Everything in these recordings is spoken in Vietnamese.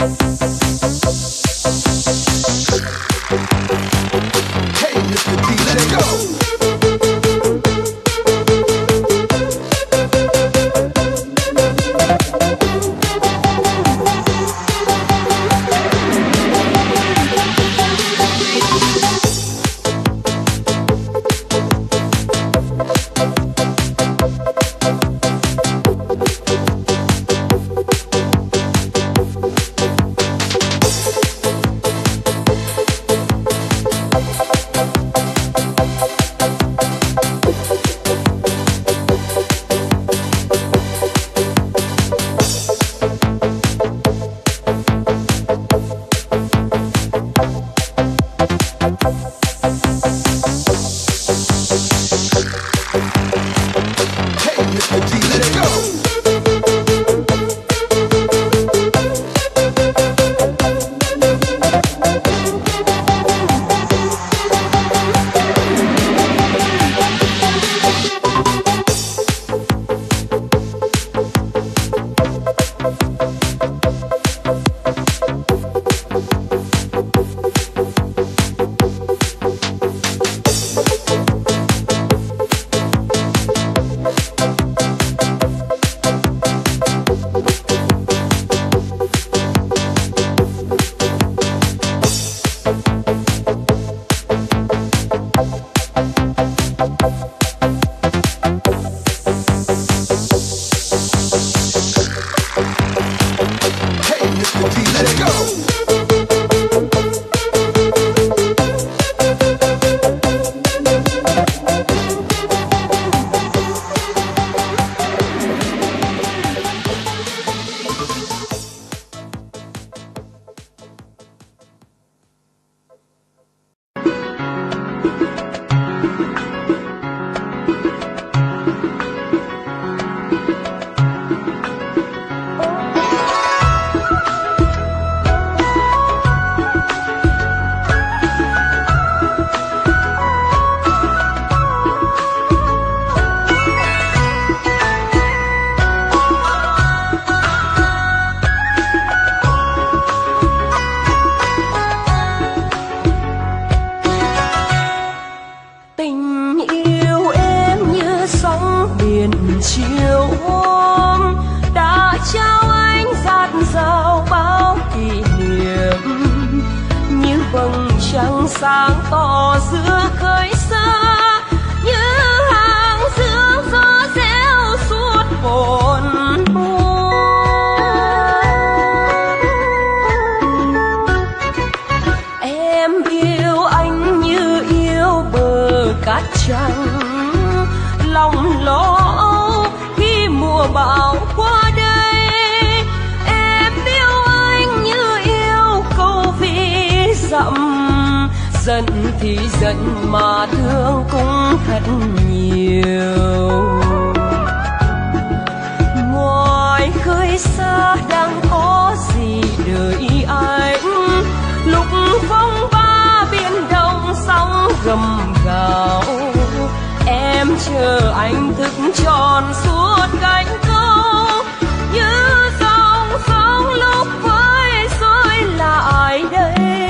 sáng tỏ giữa khơi xa, như hàng dương gió reo suốt hồn buồn. Em yêu anh như yêu bờ cát trắng, lòng lo âu khi mùa bão qua đây. Em yêu anh như yêu câu ví dặm, giận thì giận mà thương cũng thật nhiều. Ngoài khơi xa đang có gì đợi anh, lúc phong ba biển đông sóng gầm gào. Em chờ anh thức tròn suốt cánh câu, như dòng sông lúc với xuôi lại đây.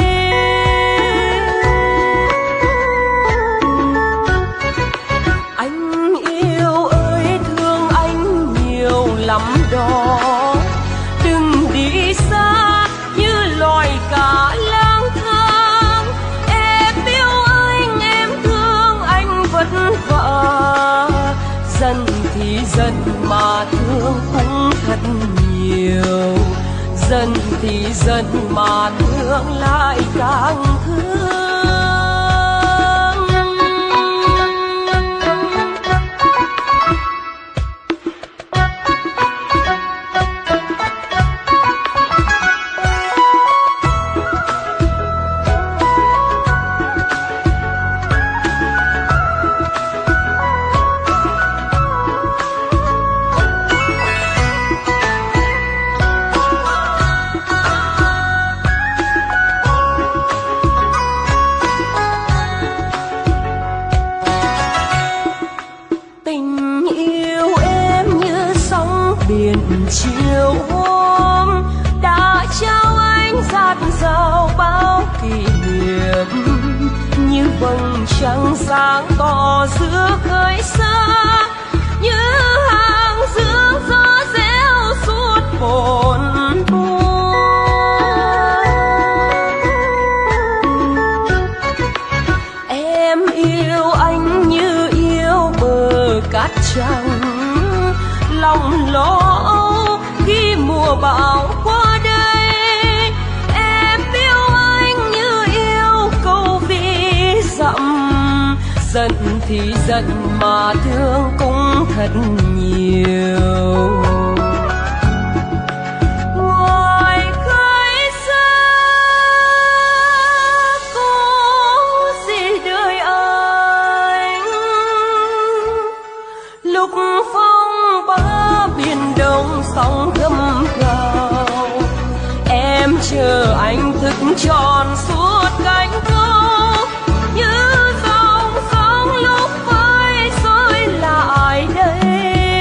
Lắm đó, đừng đi xa như loài cá lang thang. Em yêu anh, em thương anh vất vả, giận thì giận mà thương cũng thật nhiều. Giận thì giận mà thương lại càng thương. vầng trăng sáng tỏ giữa khơi xa, như hàng dương gió reo suốt hồn buồn. Em yêu anh như yêu bờ cát trắng, lòng lo âu khi mùa bão qua đây. Em yêu anh như yêu câu vi dặm, giận thì giận mà thương cũng thật nhiều. Ngoài khơi xa có gì đời anh, lúc phong ba biển đông sóng gầm gào. Em chờ anh thức tròn suốt cánh câu, như dòng sóng lúc vơi rơi lại đây.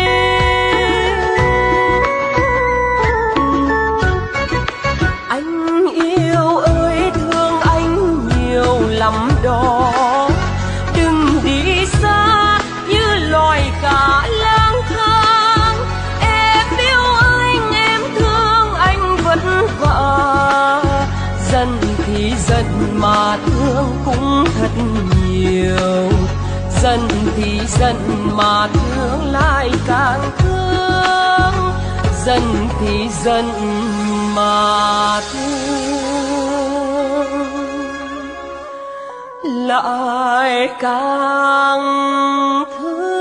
Anh yêu ơi thương anh nhiều lắm đó, đừng đi xa như loài cá lang thang. Em yêu anh, em thương anh vất vả, giận thì giận mà thương cũng thật nhiều. Giận thì giận mà thương lại càng thương, giận thì giận mà thương lại càng thương.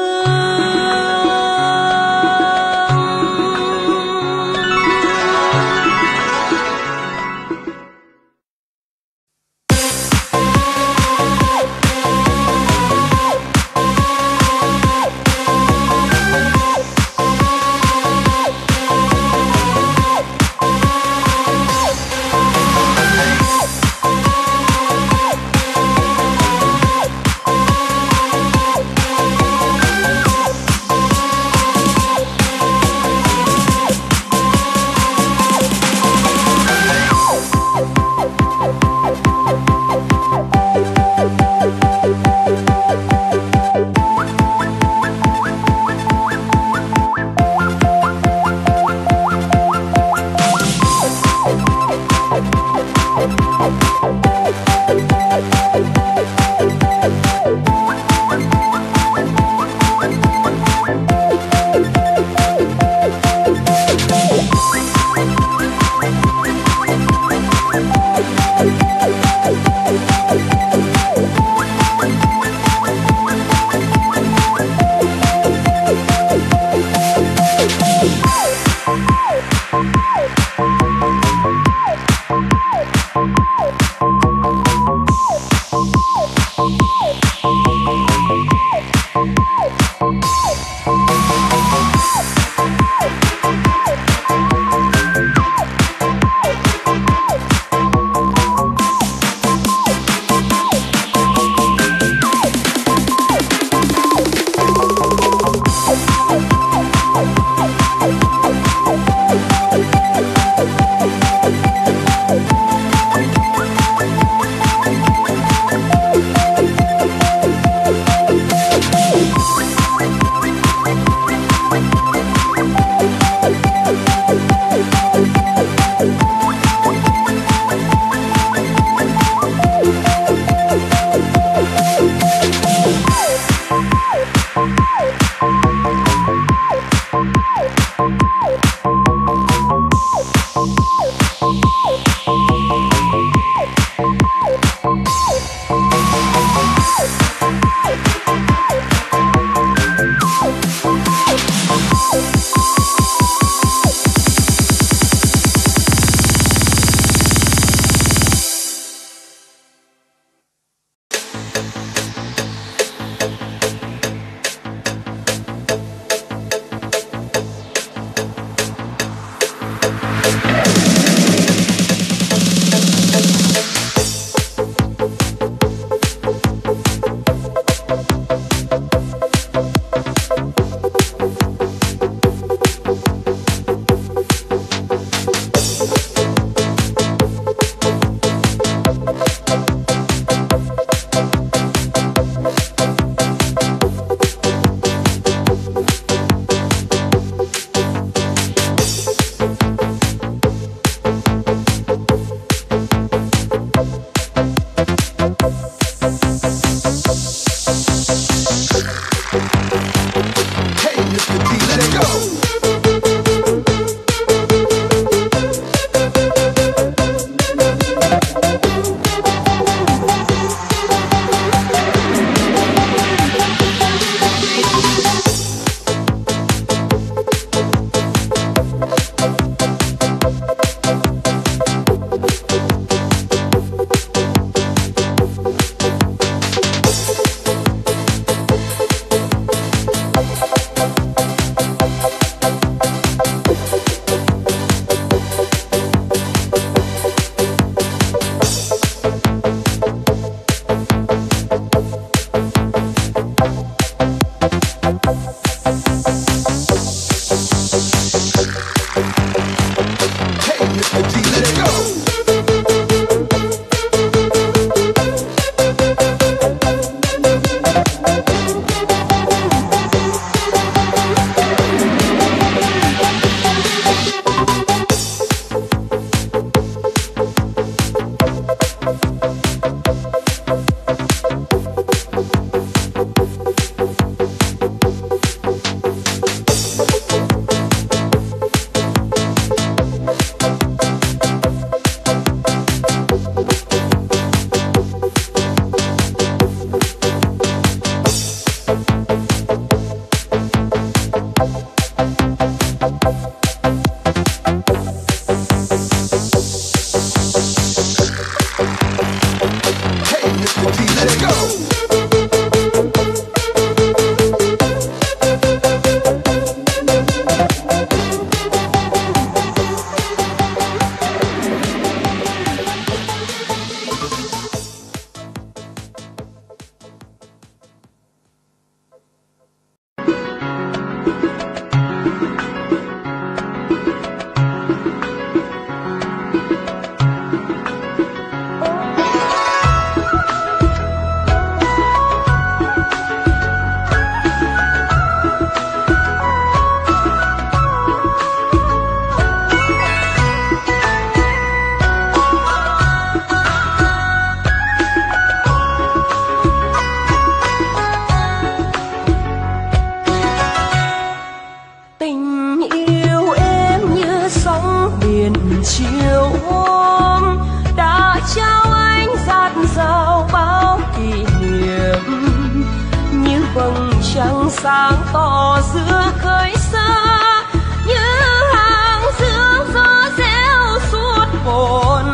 sáng tỏ giữa khơi xa, như hàng sương gió reo suốt hồn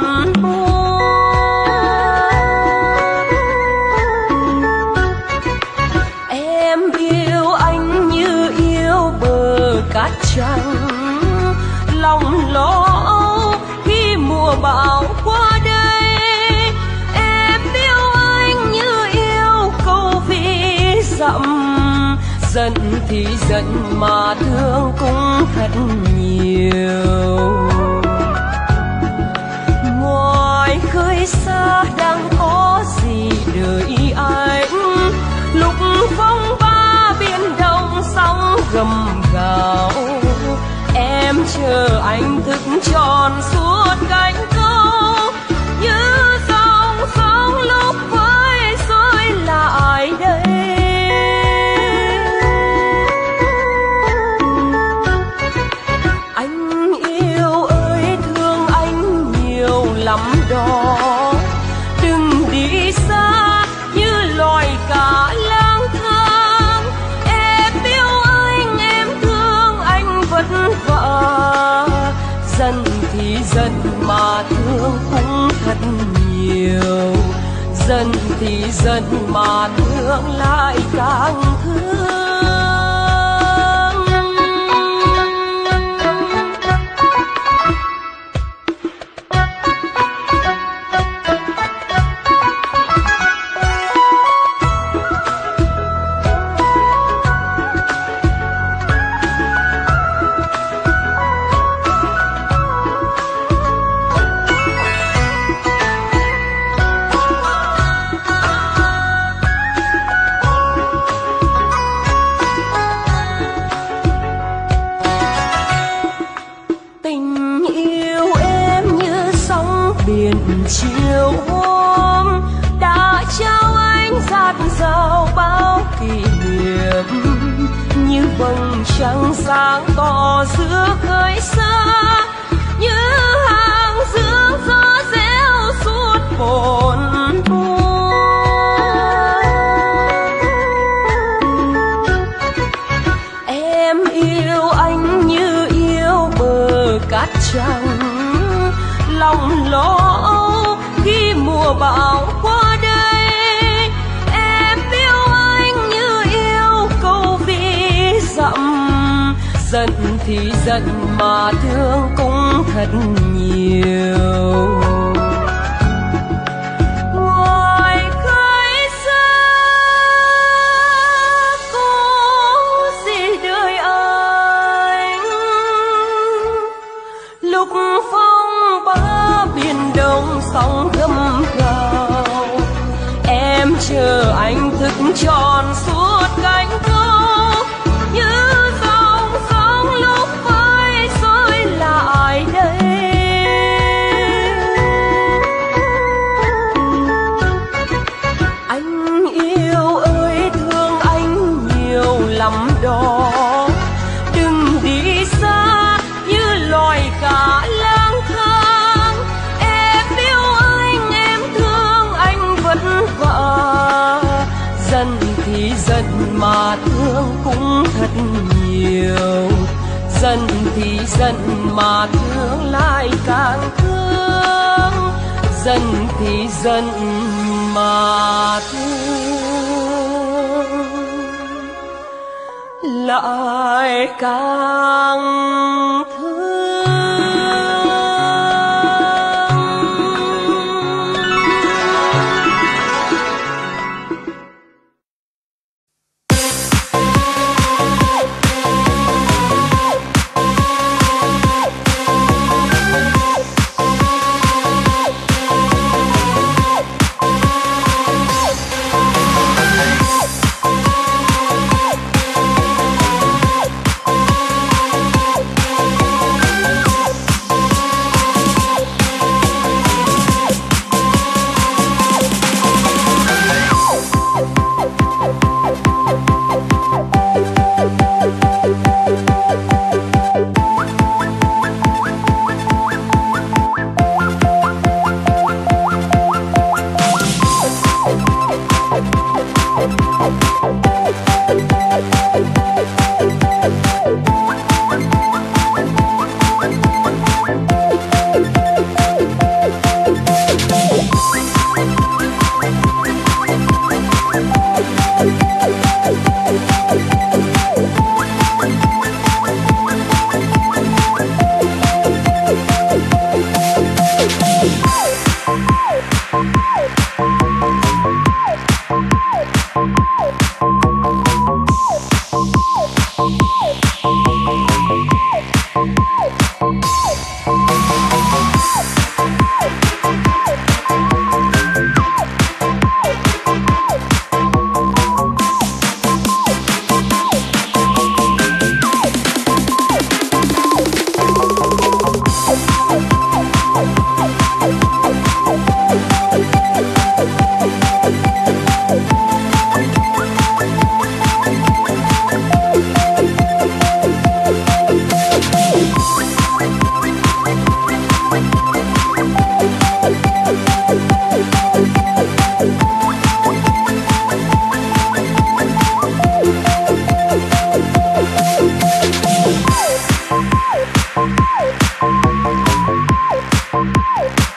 em yêu anh như yêu bờ cát trắng, lòng lo âu khi mùa bão qua đây. Em yêu anh như yêu câu ví dặm, giận thì giận mà thương cũng thật nhiều. Ngoài khơi xa đang có gì đợi anh, lúc phong ba biển đông sóng gầm gào. Em chờ anh thức tròn suốt cánh câu, như dòng sông lúc với rơi lại đây. Anh yêu ơi thương anh nhiều lắm đó, đừng đi xa như loài cá lang thang. Em yêu anh, em thương anh vất vả, giận thì giận mà thương cũng thật nhiều. Giận thì giận mà thương lại càng thương. Chiều hôm đã trao anh dạt dào bao kỷ niệm, như vầng trăng sáng tỏ giữa khơi xa, như hàng sương gió reo suốt hồn em yêu anh như yêu bờ cát trắng, lòng lo âu khi mùa bão qua đây. Em yêu anh như yêu câu ví dặm, giận thì giận mà thương cũng thật nhiều. Ngoài khơi xa có gì đời anh, lúc phong ba biển đông sóng gầm gào. Em chờ anh thức tròn suốt cánh câu, như dòng sông lúc với rơi lại đây. Anh yêu ơi thương anh nhiều lắm đó, đừng đi xa như loài cá lang thang. Em yêu anh, em thương anh vất vả, giận thì giận mà thương cũng thật nhiều. Giận thì giận mà thương lại càng thương. Giận thì giận mà thương lại càng thương.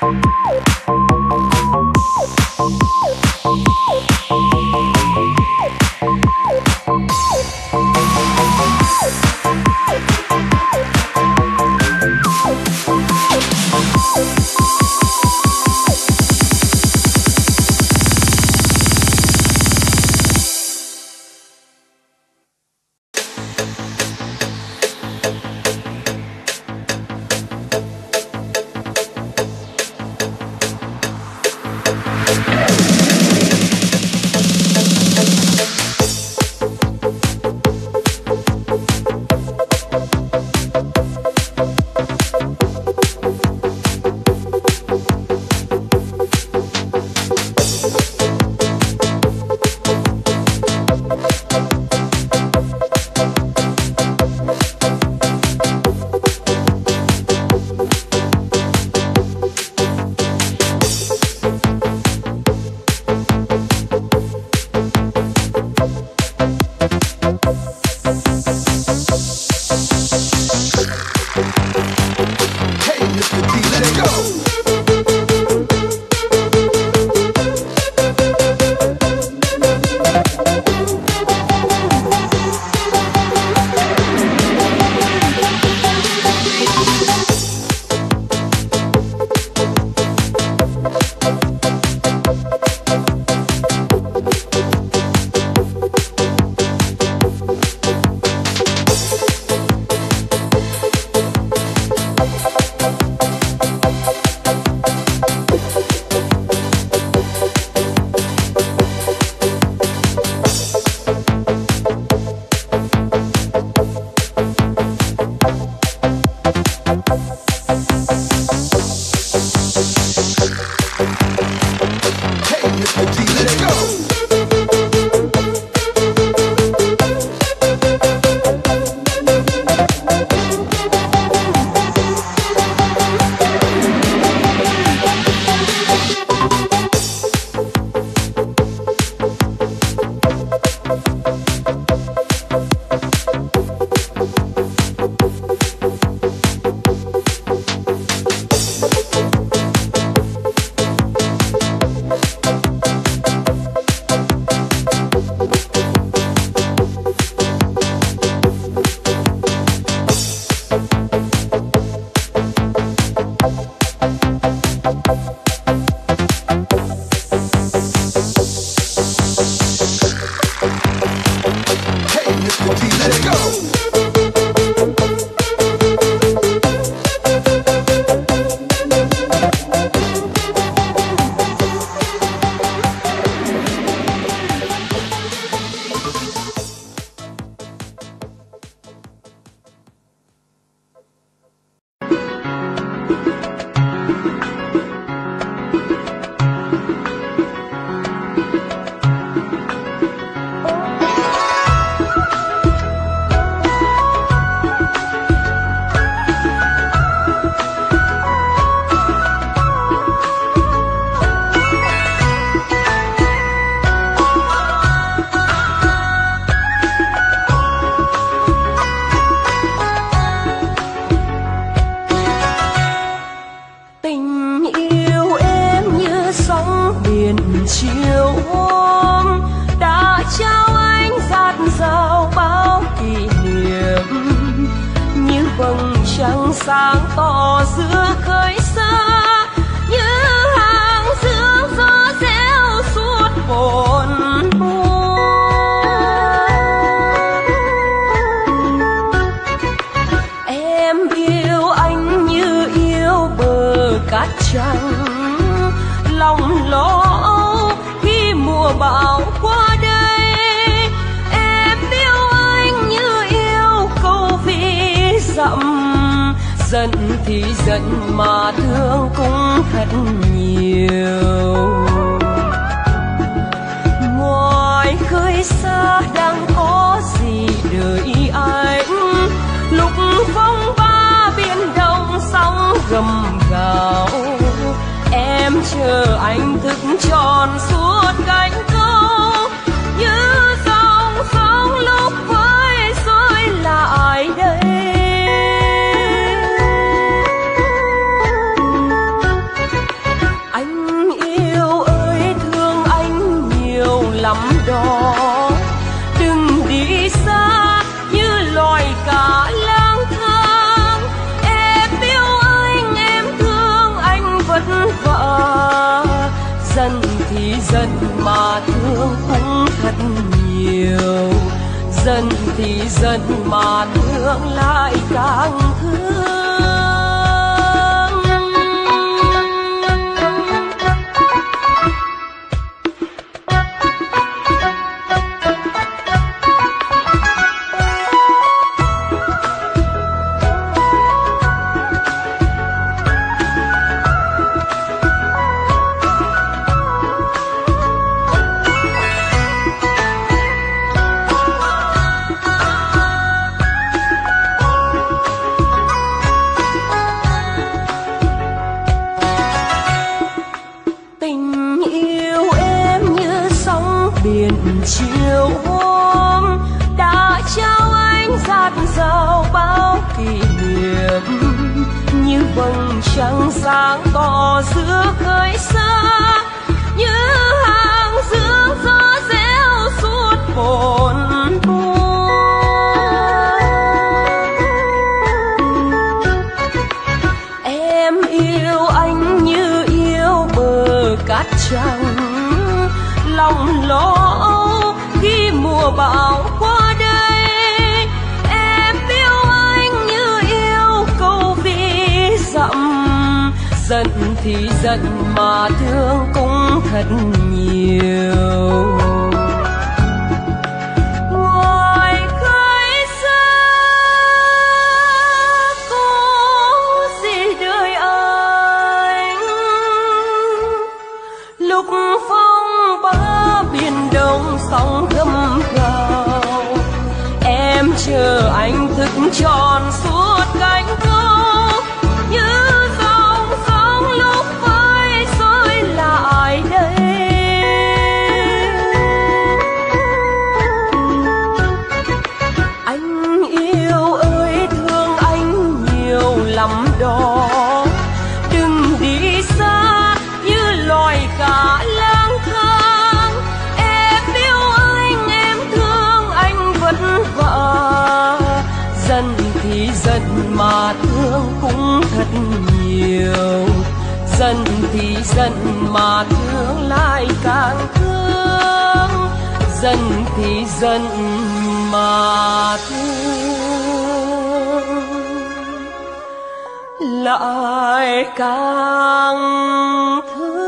sáng tỏ giữa khơi xa như hàng sương gió reo suốt hồn em yêu anh như yêu bờ cát trắng lòng lo âu khi mùa bão qua đây em yêu anh như yêu câu ví dặm giận thì giận mà thương cũng thật nhiều. Ngoài khơi xa đang có gì đợi anh lúc phong ba biển đông sóng gầm gào em chờ anh thức tròn suốt cánh câu như dòng sóng lúc với rơi lại đây. giận mà thương lại càng thương. Chiều hôm đã trao anh dạt dào bao kỷ niệm, như vầng trăng sáng tỏ giữa khơi xa, như hàng dương gió reo suốt hồn buồn. Em yêu anh như yêu bờ cát trắng, lòng lo khi mùa bão qua đây. Em yêu anh như yêu câu ví dặm, giận thì giận mà thương cũng thật nhiều. Ngoài khơi xa có gì đời anh, lúc phong ba biển đông sóng gầm gào. Em chờ anh thức tròn suốt cánh câu, như dòng sóng lúc vơi rơi lại đây. Anh yêu ơi thương anh nhiều lắm đó, đừng đi xa như loài cá lang thang. Em yêu anh, em thương anh vất vả, giận thì giận mà thương cũng thật nhiều. Giận thì giận mà thương lại càng thương, giận thì giận mà thương lại càng thương.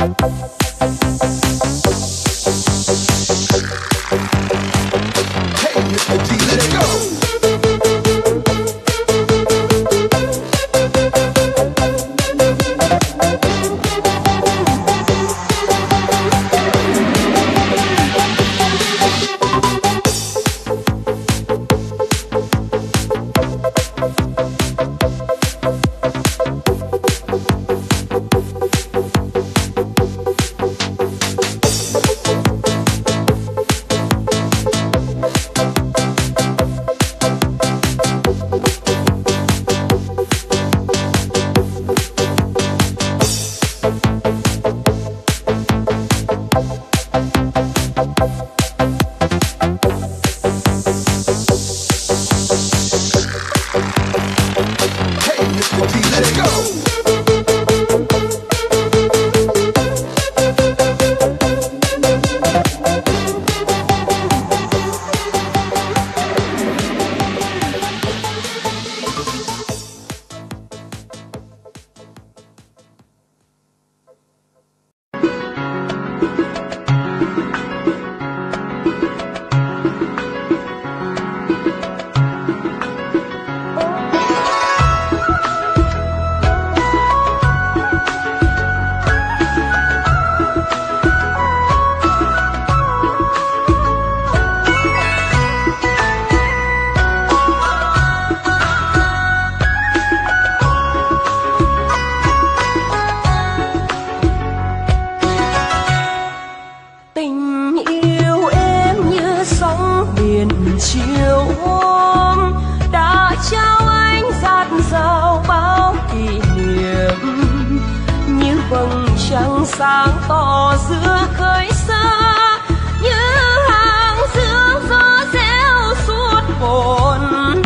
sáng tỏ giữa khơi xa như hàng sương gió reo suốt hồn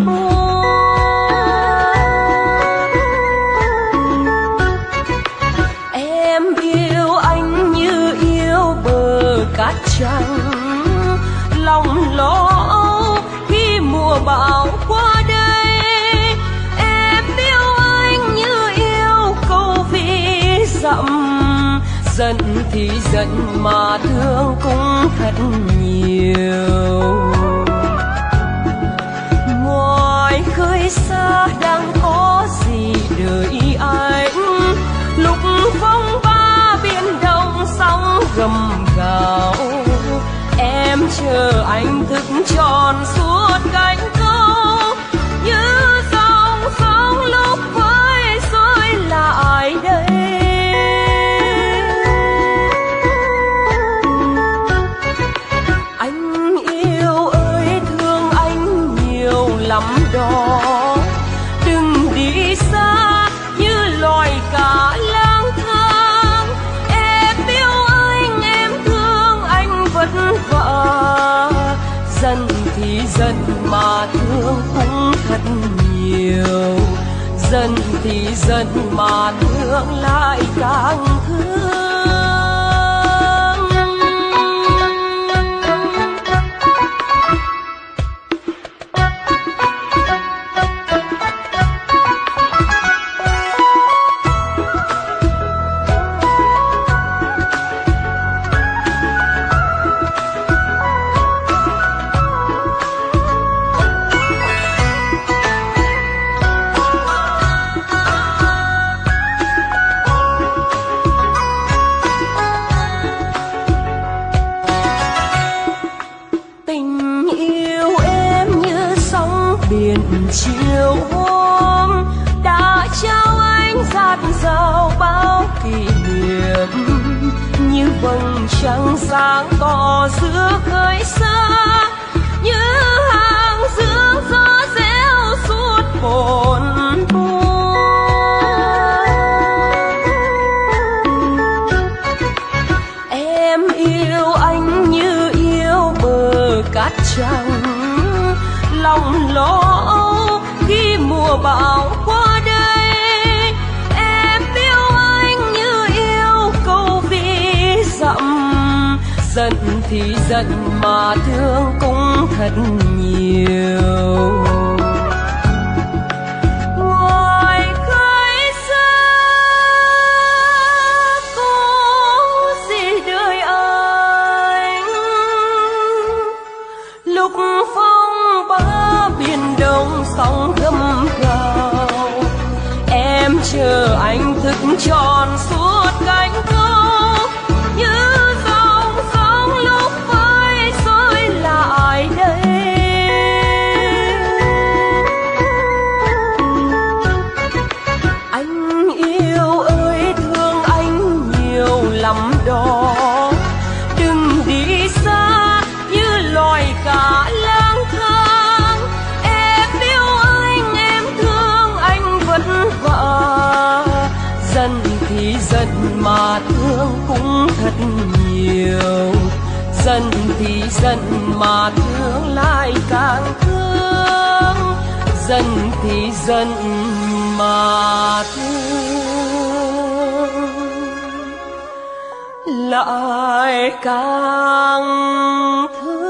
em yêu anh như yêu bờ cát trắng lòng lo âu khi mùa bão qua đây em yêu anh như yêu câu ví dặm giận thì giận mà thương cũng thật nhiều. Ngoài khơi xa đang có gì đợi anh lúc phong ba biển đông sóng gầm gào em chờ anh thức tròn suốt cánh câu như dòng sóng lúc với xôi lại đây. Lắm đó đừng đi xa như loài cá lang thang em yêu anh em thương anh vất vả giận thì giận mà thương cũng thật nhiều giận thì giận mà thương lại càng thương. Chiều hôm đã trao anh dạt dào bao kỷ niệm như vầng trăng sáng tỏ giữa khơi xa như hàng sương gió reo suốt hồn em yêu anh như yêu bờ cát trắng lòng lo âu khi mùa bão qua đây em yêu anh như yêu câu ví dặm giận thì giận mà thương cũng thật nhiều. Ngoài khơi xa có đó. Đừng đi xa như loài cá lang thang, em yêu anh, em thương anh vất vả. Giận thì giận mà thương cũng thật nhiều, giận thì giận mà thương lại càng thương, giận thì giận mà thương lại càng thương.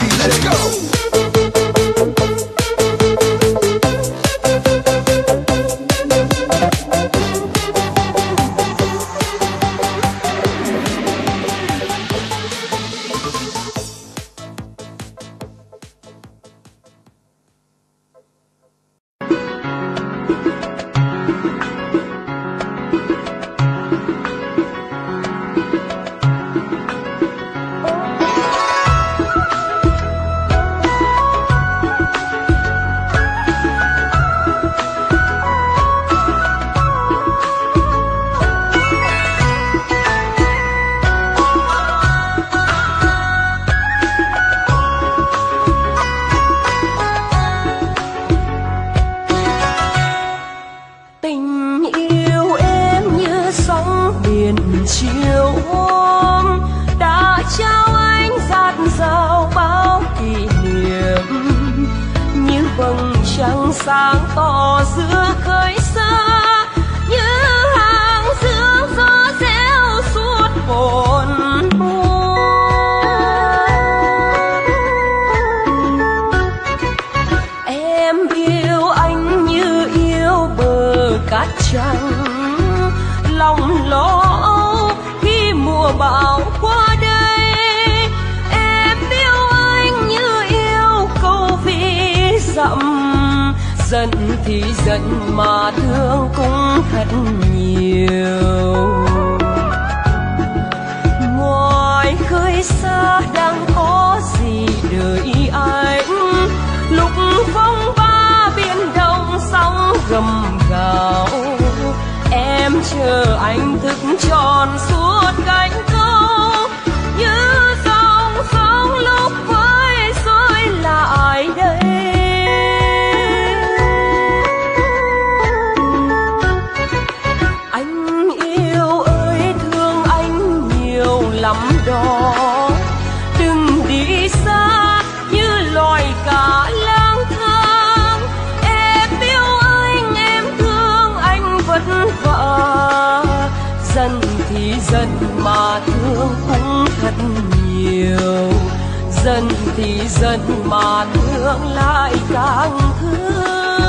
ready, let's go. Sáng tỏ giữa khơi xa như hàng sương gió reo suốt hồn em yêu anh như yêu bờ cát trắng lòng lo âu khi mùa bão qua đây em yêu anh như yêu câu ví dặm giận thì giận mà thương cũng thật nhiều. Ngoài khơi xa đang có gì đợi anh lúc phong ba biển đông sóng gầm gào em chờ anh thức tròn suốt cánh câu như dòng sóng lúc với rồi lại đây. Lắm đó đừng đi xa như loài cá lang thang em yêu anh em thương anh vất vả giận thì giận mà thương cũng thật nhiều giận thì giận mà thương lại càng thương.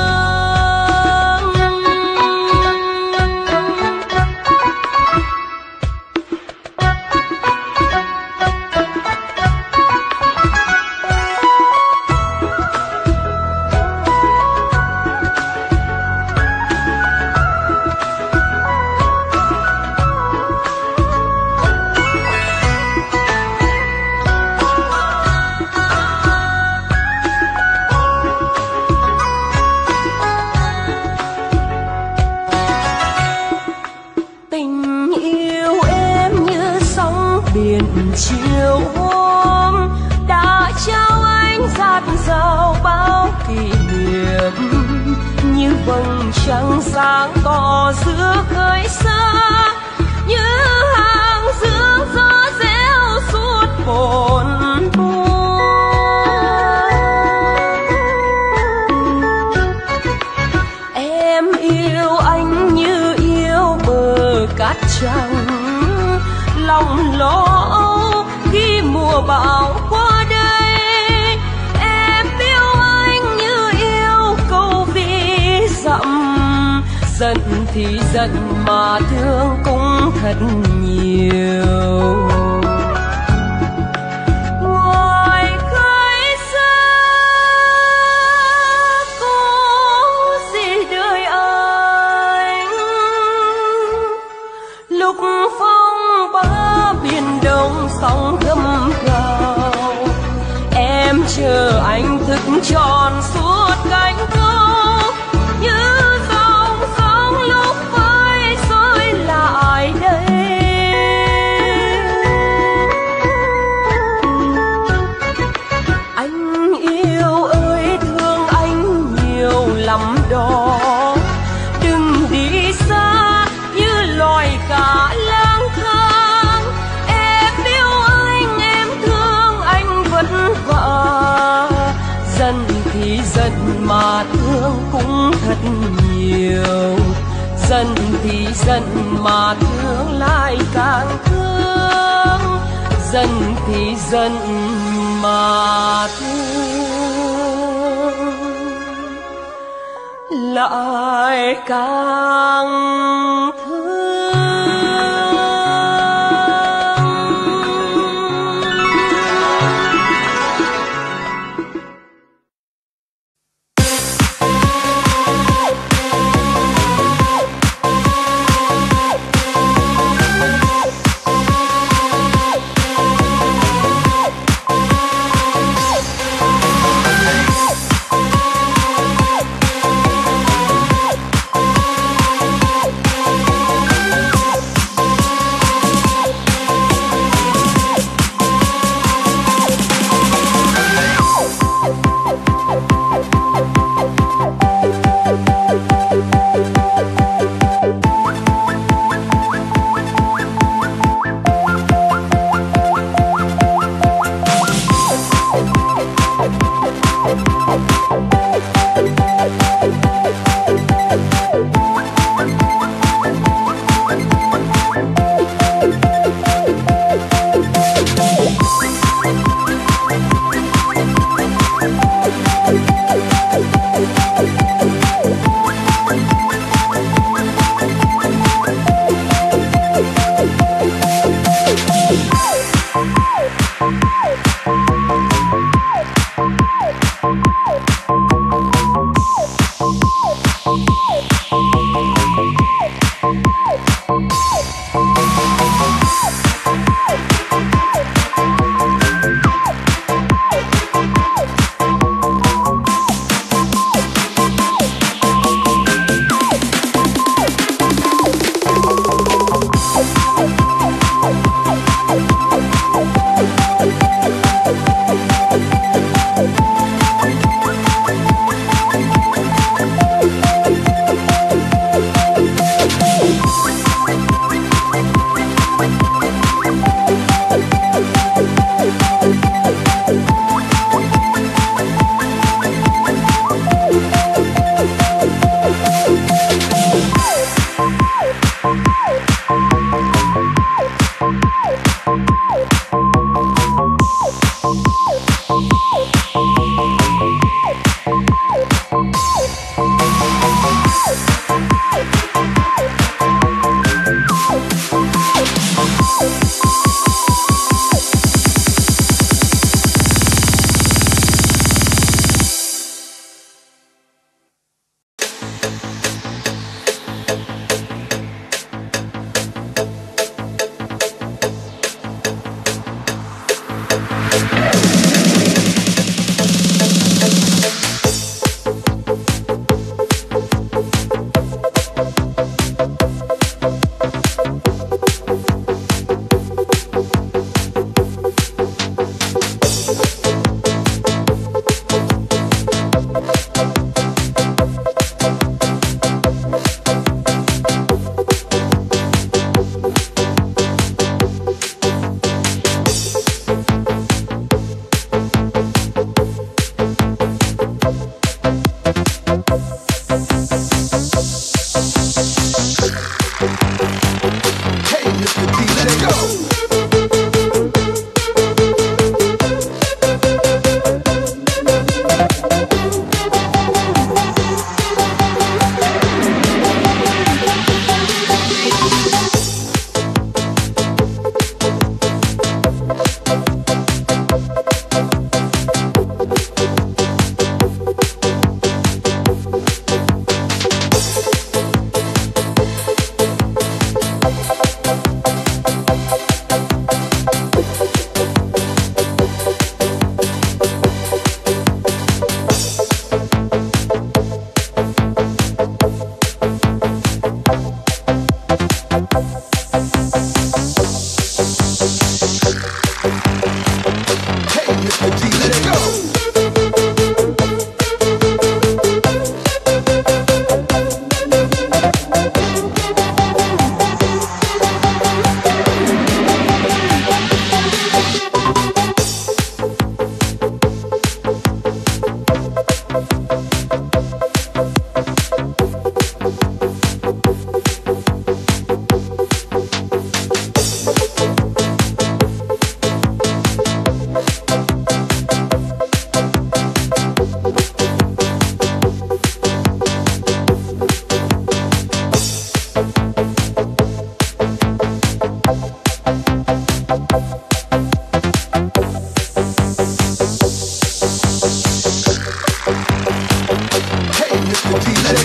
Chiều hôm đã trao anh dạt dào bao kỷ niệm như vầng trăng sáng tỏ giữa khơi xa như hàng sương gió reo suốt hồn em yêu anh như yêu bờ cát trắng lòng lo âu khi mùa bão qua đây em yêu anh như yêu câu ví dặm giận thì giận mà thương cũng thật nhiều. Ngoài khơi xa có gì đời anh lúc phong ba biển đông sóng gầm gào em chờ anh thức tròn suốt cánh câu như dòng sóng lúc với rồi lại đây. Anh yêu ơi thương anh nhiều lắm đó đừng đi xa như loài cá lang thang em yêu anh em thương anh vất vả giận thì giận mà thương cũng thật nhiều giận thì giận mà thương lại càng thương giận thì giận mà thương lại càng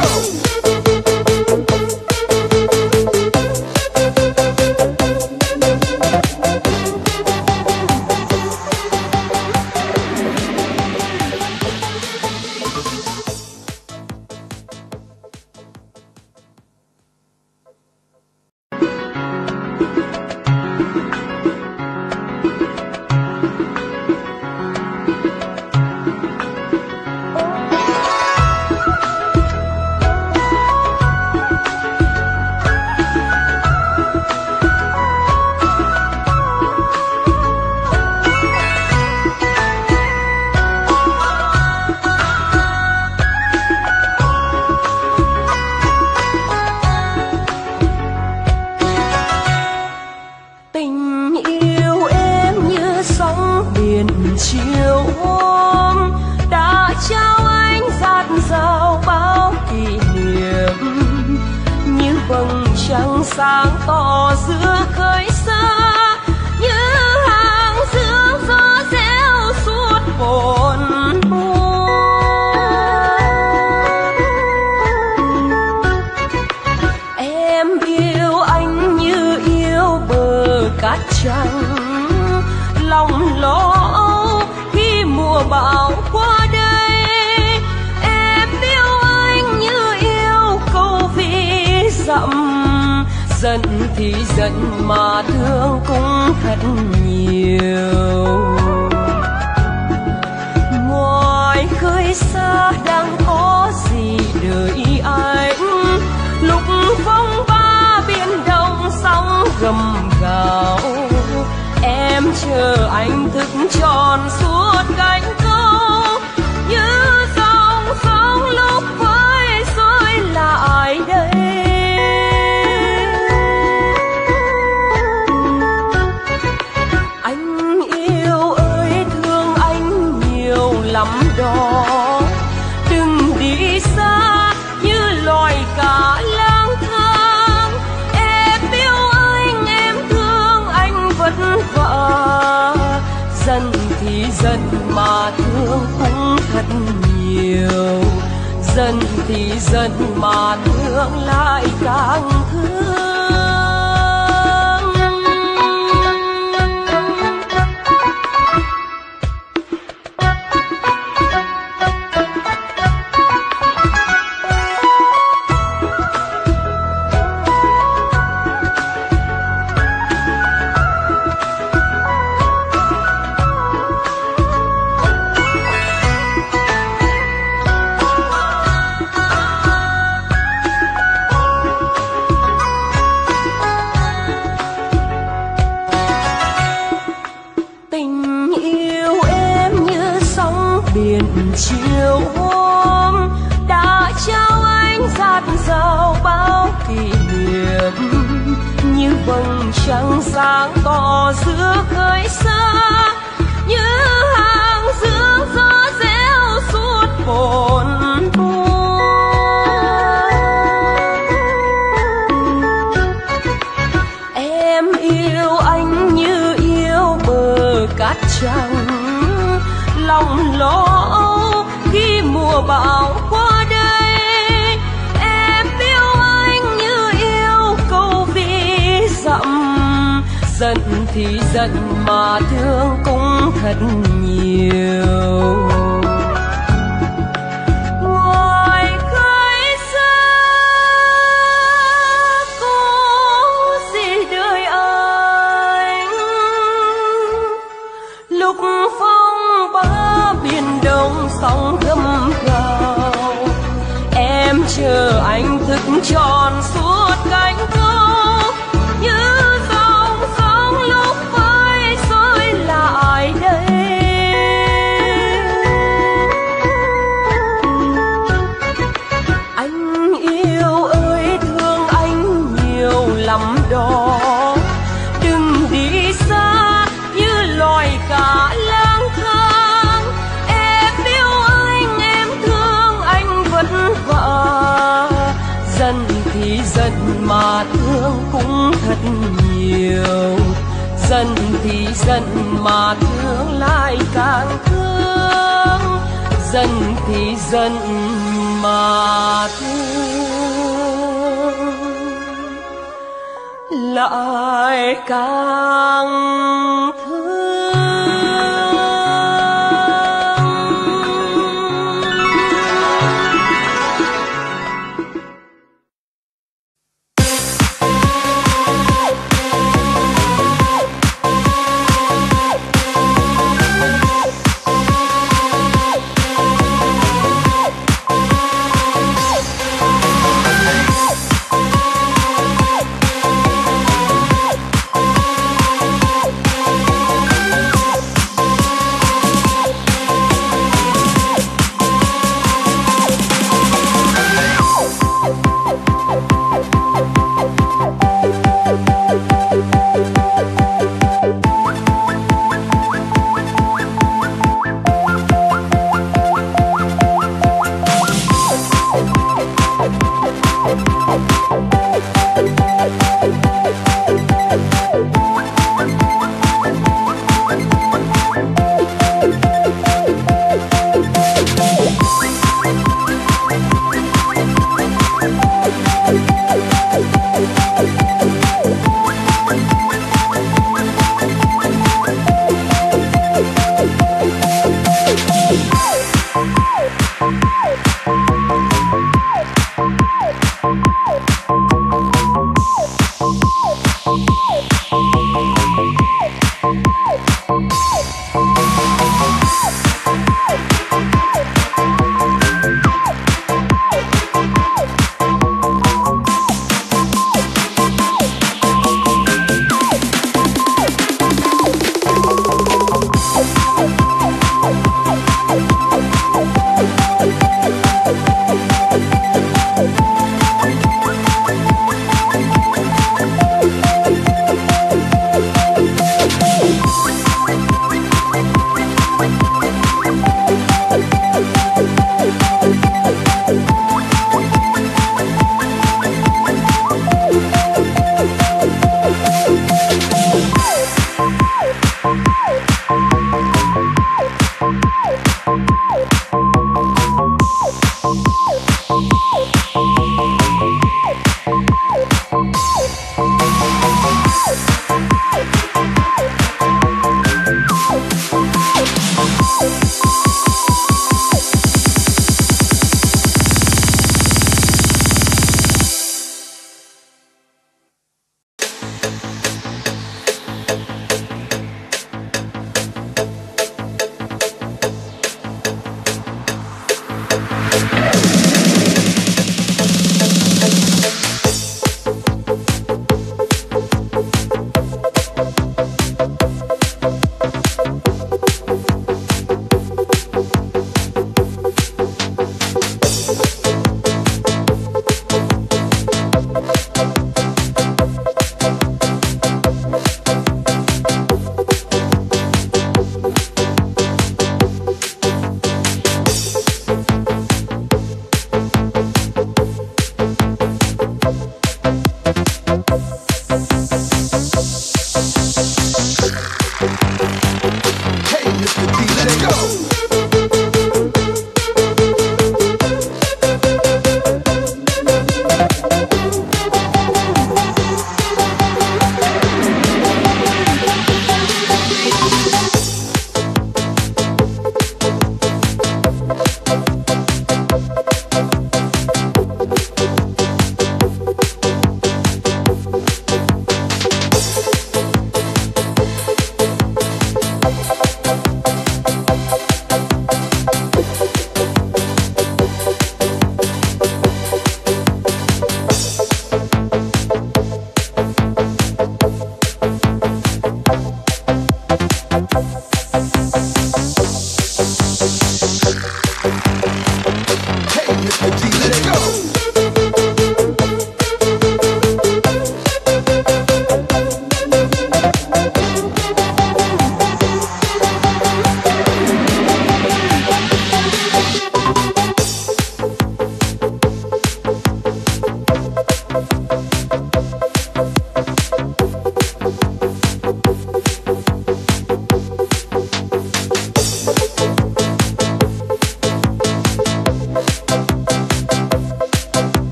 sáng tỏ giữa khơi xa như hàng sương gió reo suốt hồn em yêu anh như yêu bờ cát trắng lòng lo âu khi mùa bão qua đây em yêu anh như yêu câu ví dặm giận thì giận mà thương cũng thật nhiều ngoài khơi xa đang có gì đợi anh lúc phong ba biển đông sóng gầm gào em chờ anh thức tròn suốt cánh câu như dòng sóng lúc với rơi lại đây lắm đó đừng đi xa như loài cá lang thang em yêu anh em thương anh vất vả giận thì giận mà thương cũng thật nhiều giận thì giận mà thương lại càng thương chiều hôm đã trao anh dạt dào bao kỷ niệm như vầng trăng sáng tỏ giữa khơi xa như hàng sương gió reo suốt hồn em yêu anh như yêu bờ cát trắng lòng lo âu khi mùa bão qua đây em yêu anh như yêu câu ví dặm giận thì giận mà thương cũng thật nhiều ngoài khơi xa có gì đời anh lúc phong ba biển đông sóng gầm gào em chờ anh thức tròn suốt cánh câu như dòng sóng lúc với rơi lại đây anh yêu ơi thương anh nhiều lắm đó đừng đi xa như loài cá lang thang em yêu anh em thương anh vất vả giận thì giận mà thương cũng thật nhiều giận thì giận mà thương lại càng thương giận thì giận mà thương lại càng thương.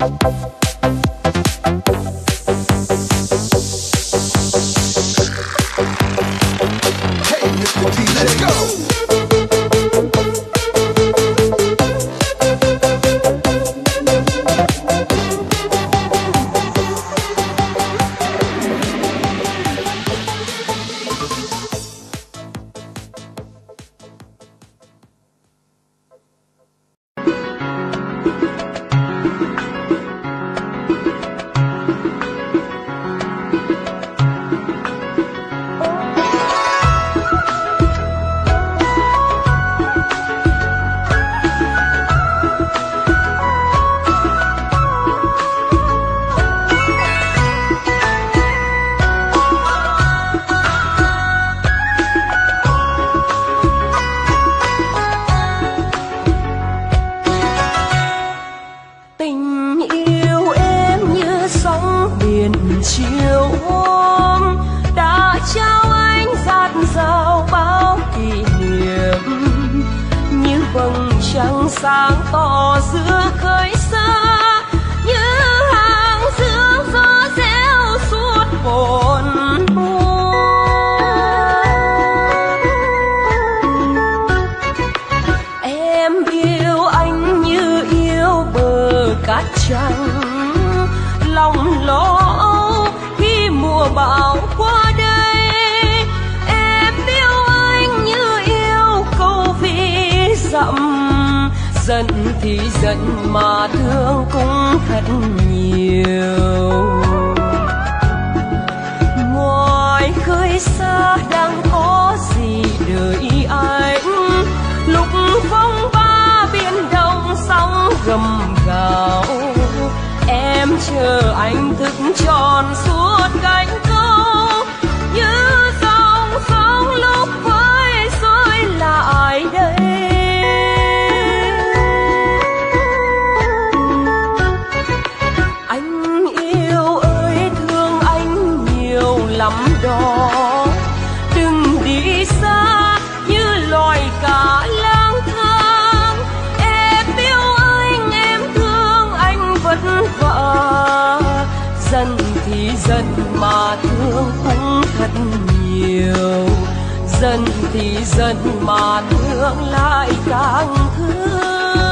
sáng tỏ giữa khơi xa như hàng sương gió reo suốt hồn em yêu anh như yêu bờ cát trắng lòng lo âu khi mùa bão qua đây em yêu anh như yêu câu ví dặm giận thì giận mà thương cũng thật nhiều ngoài khơi xa đang có gì đợi anh lúc phong ba biển đông sóng gầm gào em chờ anh thức tròn suốt cánh câu như dòng sóng lúc với rơi lại đây lắm đó đừng đi xa như loài cá lang thang em yêu anh em thương anh vất vả giận thì giận mà thương cũng thật nhiều giận thì giận mà thương lại càng thương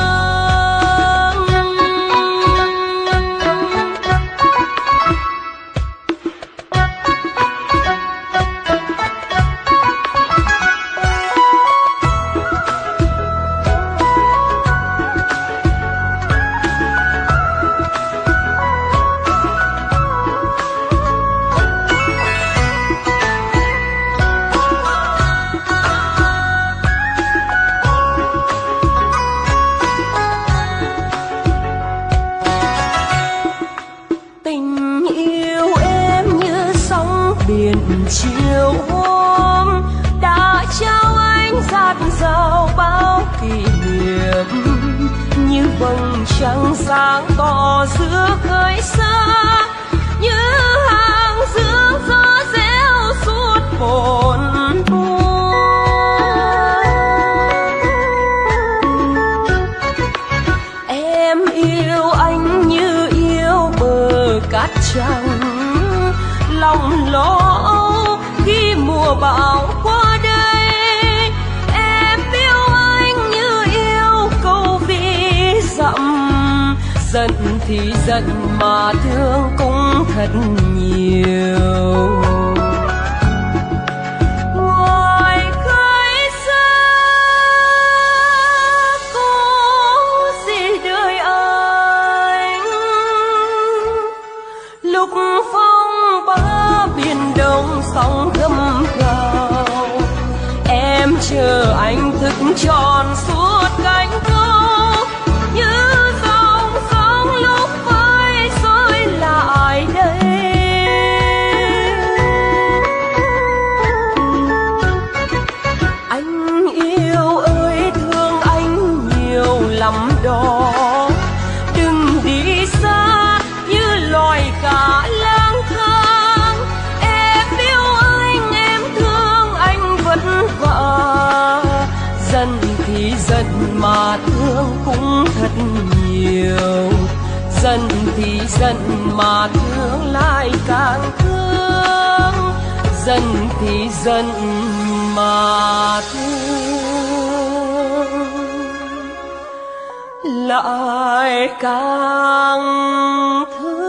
chiều hôm đã trao anh dạt dào bao kỷ niệm như vầng trăng sáng tỏ giữa khơi xa như hàng sương gió reo suốt hồn em yêu anh như yêu bờ cát trắng lòng lo âu khi mùa bão qua đây em yêu anh như yêu câu ví dặm giận thì giận mà thương cũng thật nhiều ngoài khơi xa có gì đợi anh lúc phong ba biển đông sóng gầm gào em chờ anh thức tròn suốt cánh câu như dòng sóng lúc với rơi lại đây anh yêu ơi thương anh nhiều lắm đó đừng đi xa như loài cá lang thang em yêu anh em thương anh vất vả giận thì giận thì dần mà thương lại càng thương, dần thì dần mà thương lại càng thương.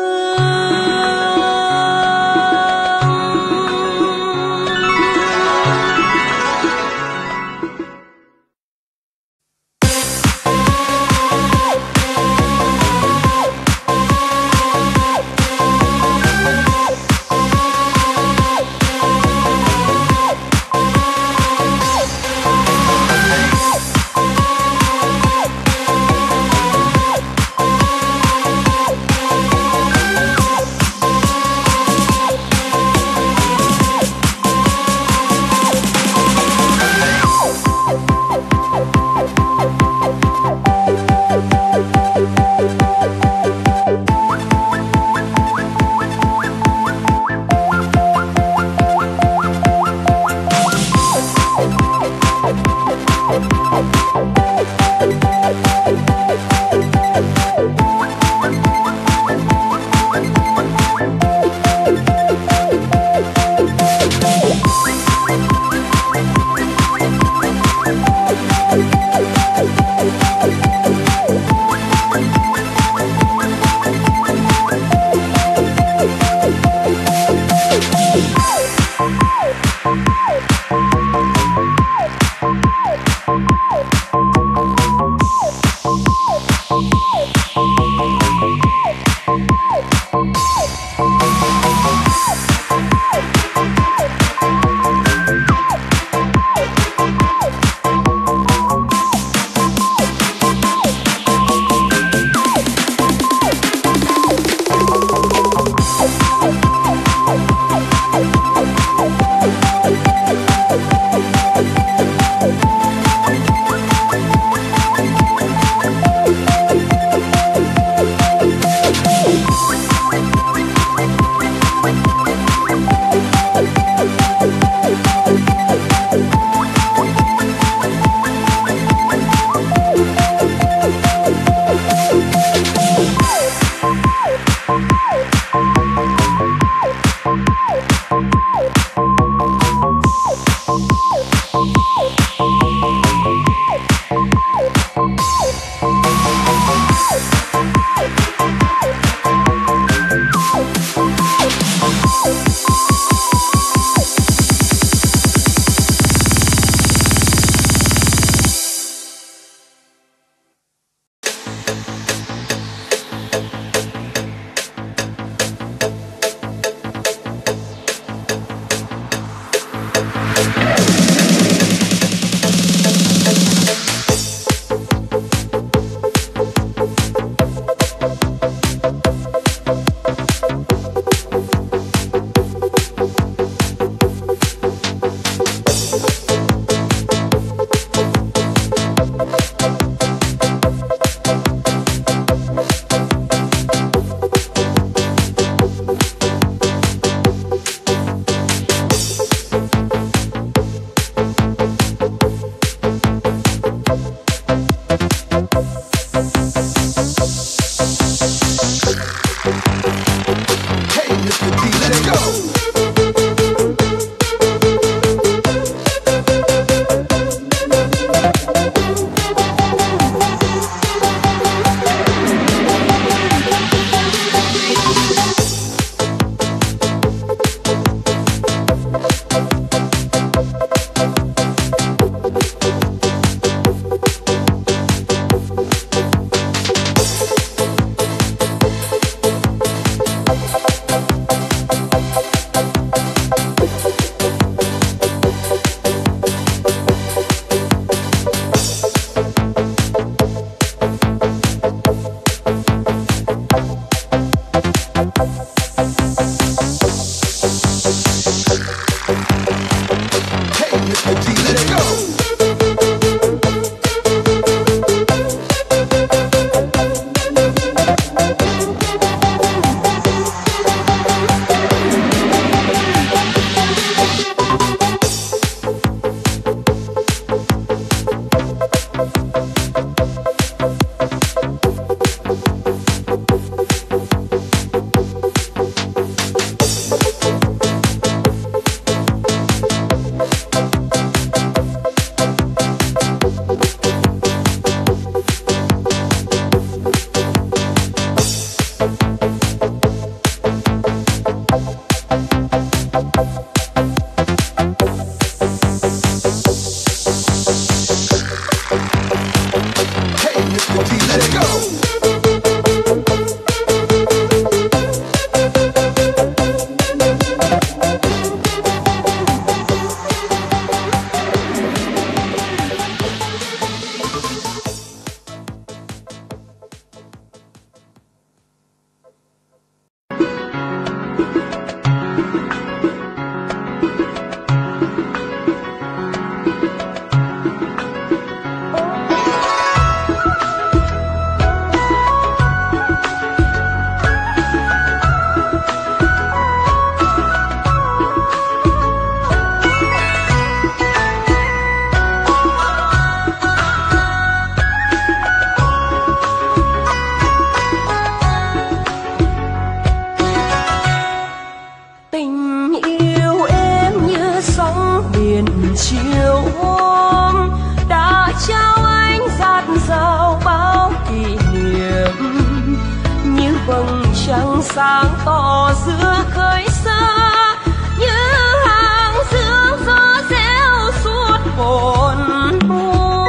sáng tỏ giữa khơi xa, như hàng sương gió reo suốt hồn buồn.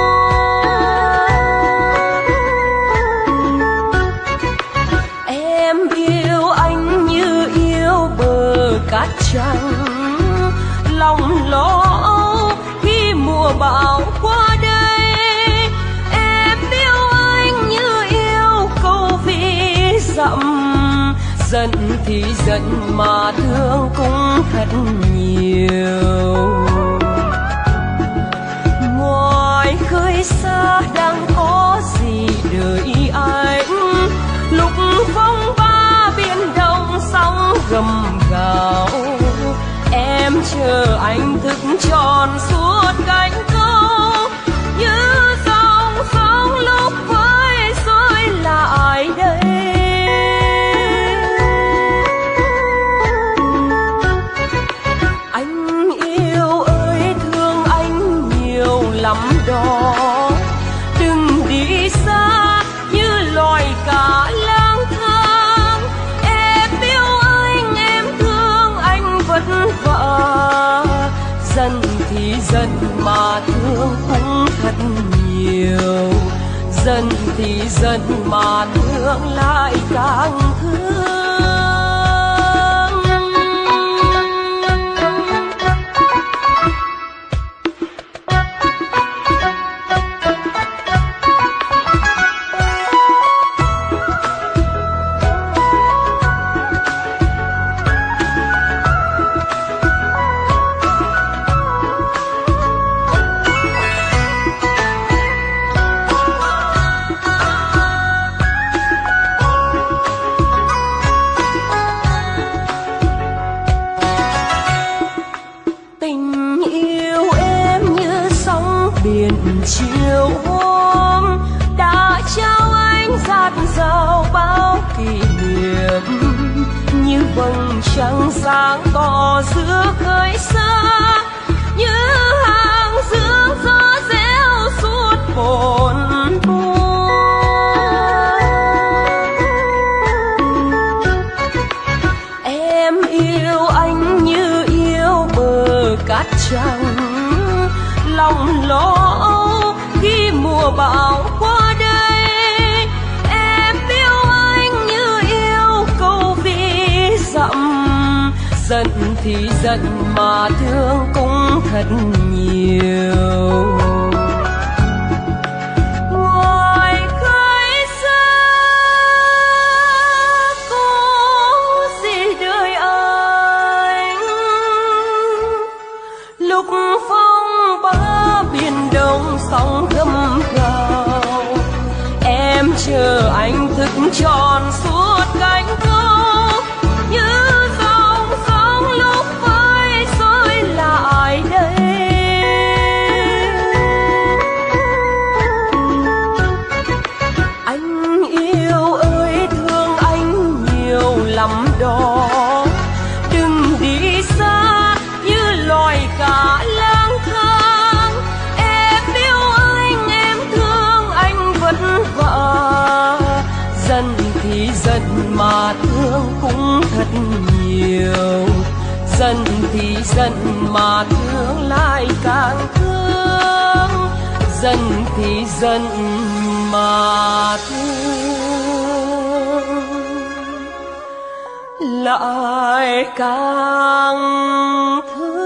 Em yêu anh như yêu bờ cát trắng, lòng lo âu khi mùa bão qua đây. Em yêu anh như yêu câu ví dặm, giận thì giận mà thương cũng thật nhiều. Ngoài khơi xa đang có gì đợi anh, lúc phong ba biển đông sóng gầm gào. Em chờ anh thức tròn suốt cánh câu, như dòng sóng lúc vơi xuôi lại đây. Anh yêu ơi thương anh nhiều lắm đó, đừng đi xa như loài cá lang thang. Em yêu anh, em thương anh vất vả, giận thì giận mà thương cũng thật nhiều. Giận thì giận mà thương lại càng thương. Chiều hôm đã trao anh dạt dào bao kỷ niệm, như vầng trăng sáng tỏ giữa khơi xa, như hàng sương gió reo suốt hồn buồn. Em yêu anh như yêu bờ cát trắng, lòng lo âu khi mùa bão qua đây. Em yêu anh như yêu câu ví dặm, giận thì giận mà thương cũng thật nhiều. Ngoài khơi xa có gì đời anh, lúc phong ba biển đông sóng gầm gào. Em chờ anh thức tròn suốt cánh câu, như dòng sóng lúc vơi xuôi lại đây. Anh yêu ơi thương anh nhiều lắm đó, đừng đi xa như loài cá lang thang. Em yêu anh, em thương anh vất vả, giận thì giận mà thương cũng thật nhiều. Giận thì giận mà thương lại càng thương. Giận thì giận mà thương lại càng thương.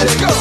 Let's go.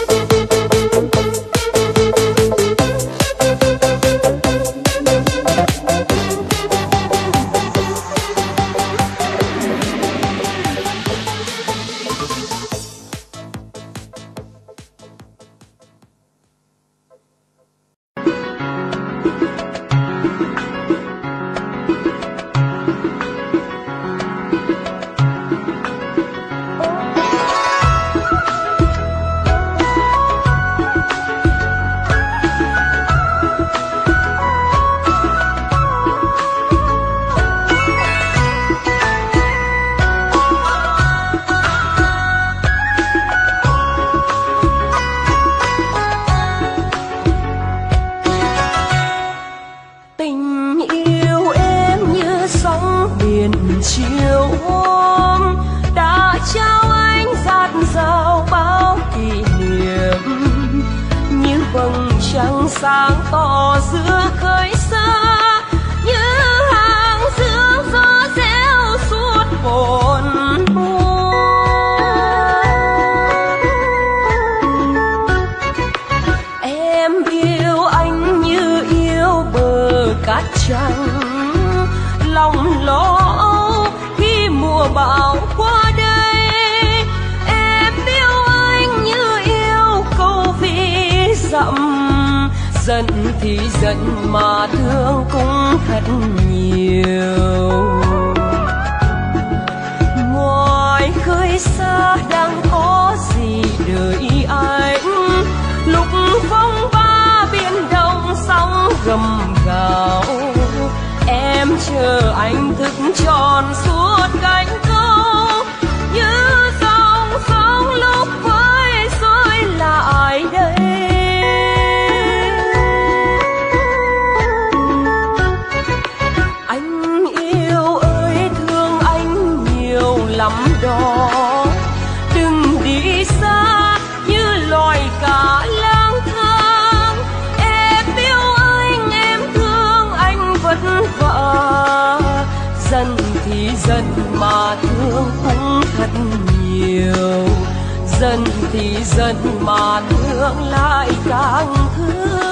Sáng tỏ giữa khơi xa như hàng sương gió reo suốt hồn em yêu anh như yêu bờ cát trắng lòng lo âu khi mùa bão qua đây em yêu anh như yêu câu ví dặm giận thì giận mà thương cũng thật nhiều. Ngoài khơi xa đang có gì đợi anh, lúc phong ba biển đông sóng gầm gào em chờ anh thức tròn suốt cánh câu như dòng sông lúc với xối lại đây. Lắm đó đừng đi xa như loài cá lang thang em yêu anh em thương anh vất vả giận thì giận mà thương cũng thật nhiều giận thì giận mà thương lại càng thương.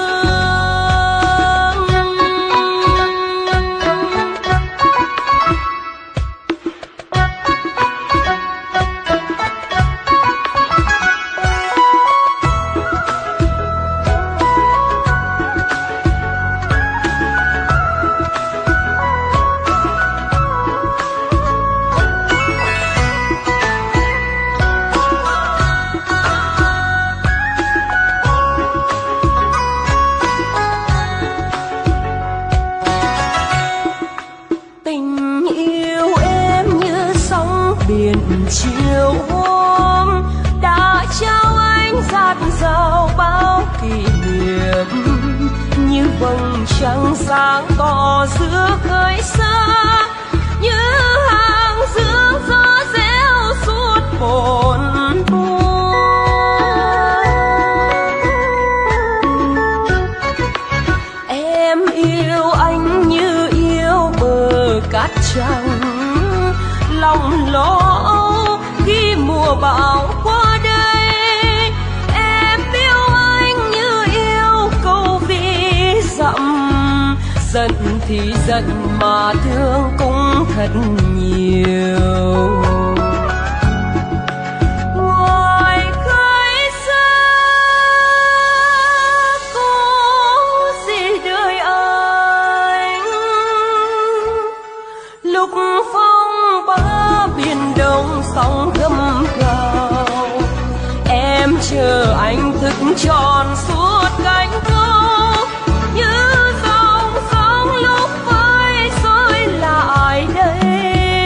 Chiều hôm đã trao anh dạt dào bao kỷ niệm như vầng trăng sáng tỏ giữa khơi xa như hàng sương gió reo suốt hồn em yêu anh như yêu bờ cát trắng lòng lo khi mùa bão qua đây em yêu anh như yêu câu ví dặm giận thì giận mà thương cũng thật nhiều. Ngoài khơi xa có gì đời anh lúc phong ba biển đông sóng gầm gào em chờ anh thức tròn suốt cánh câu như dòng sông lúc với xối lại đây.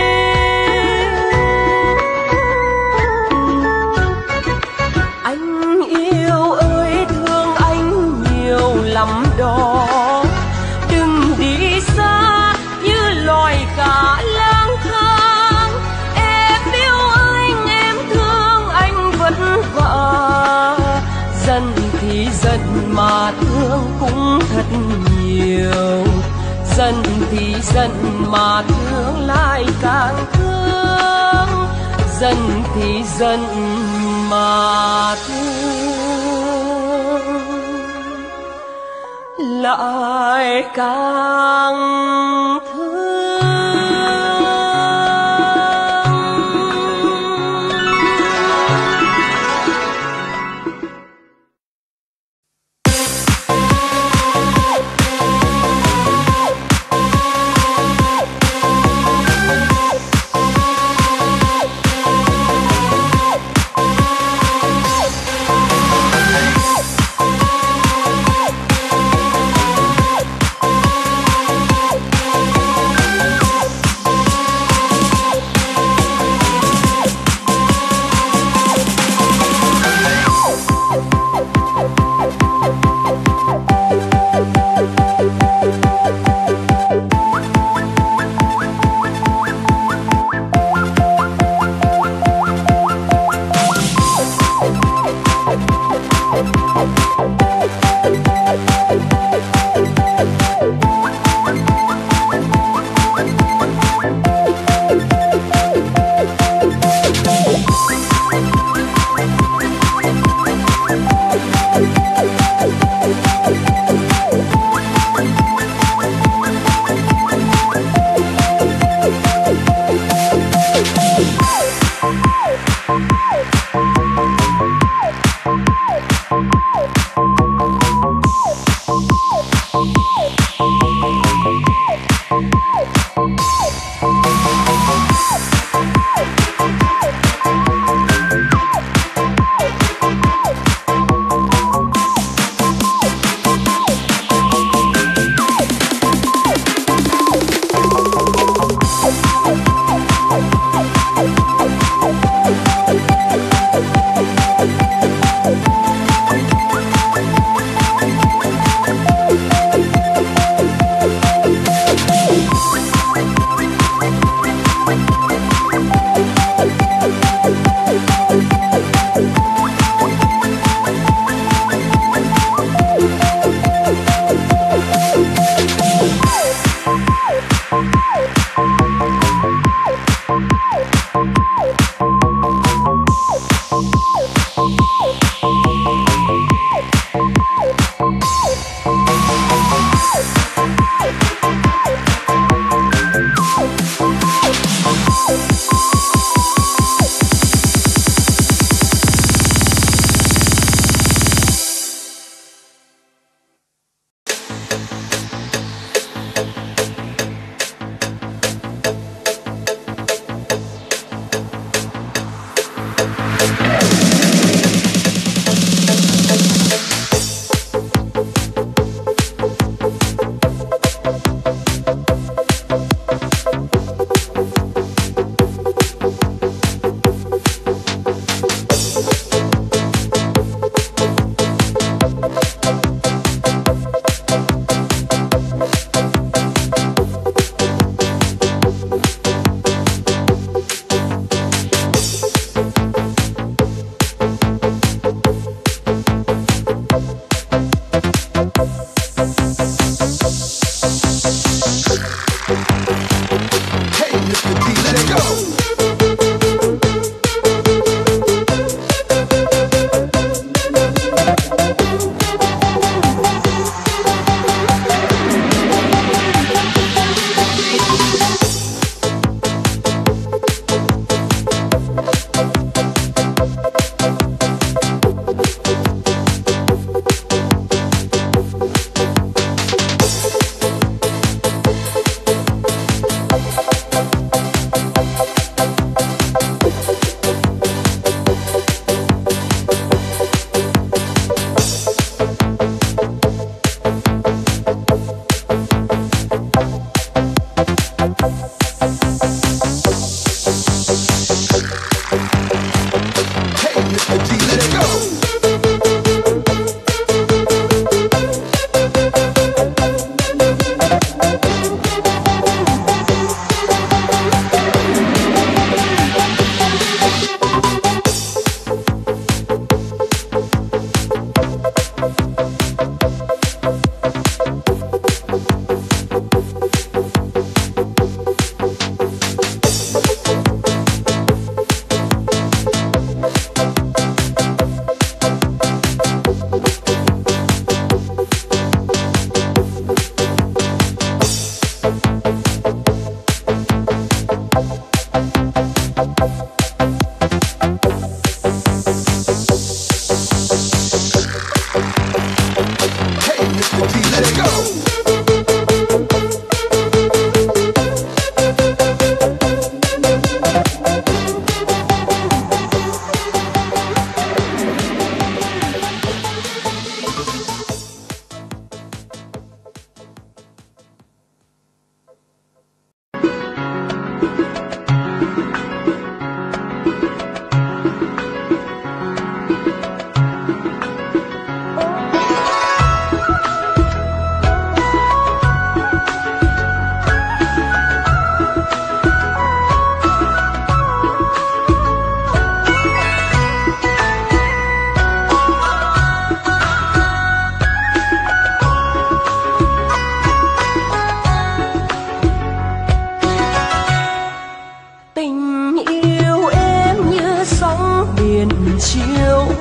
Anh yêu ơi thương anh nhiều lắm đó đừng đi xa như loài cá lang thang em yêu anh em thương anh vất vả giận thì giận mà thương cũng thật nhiều giận thì giận mà thương lại càng thương Dần thì dần mà thương lại càng Thank you.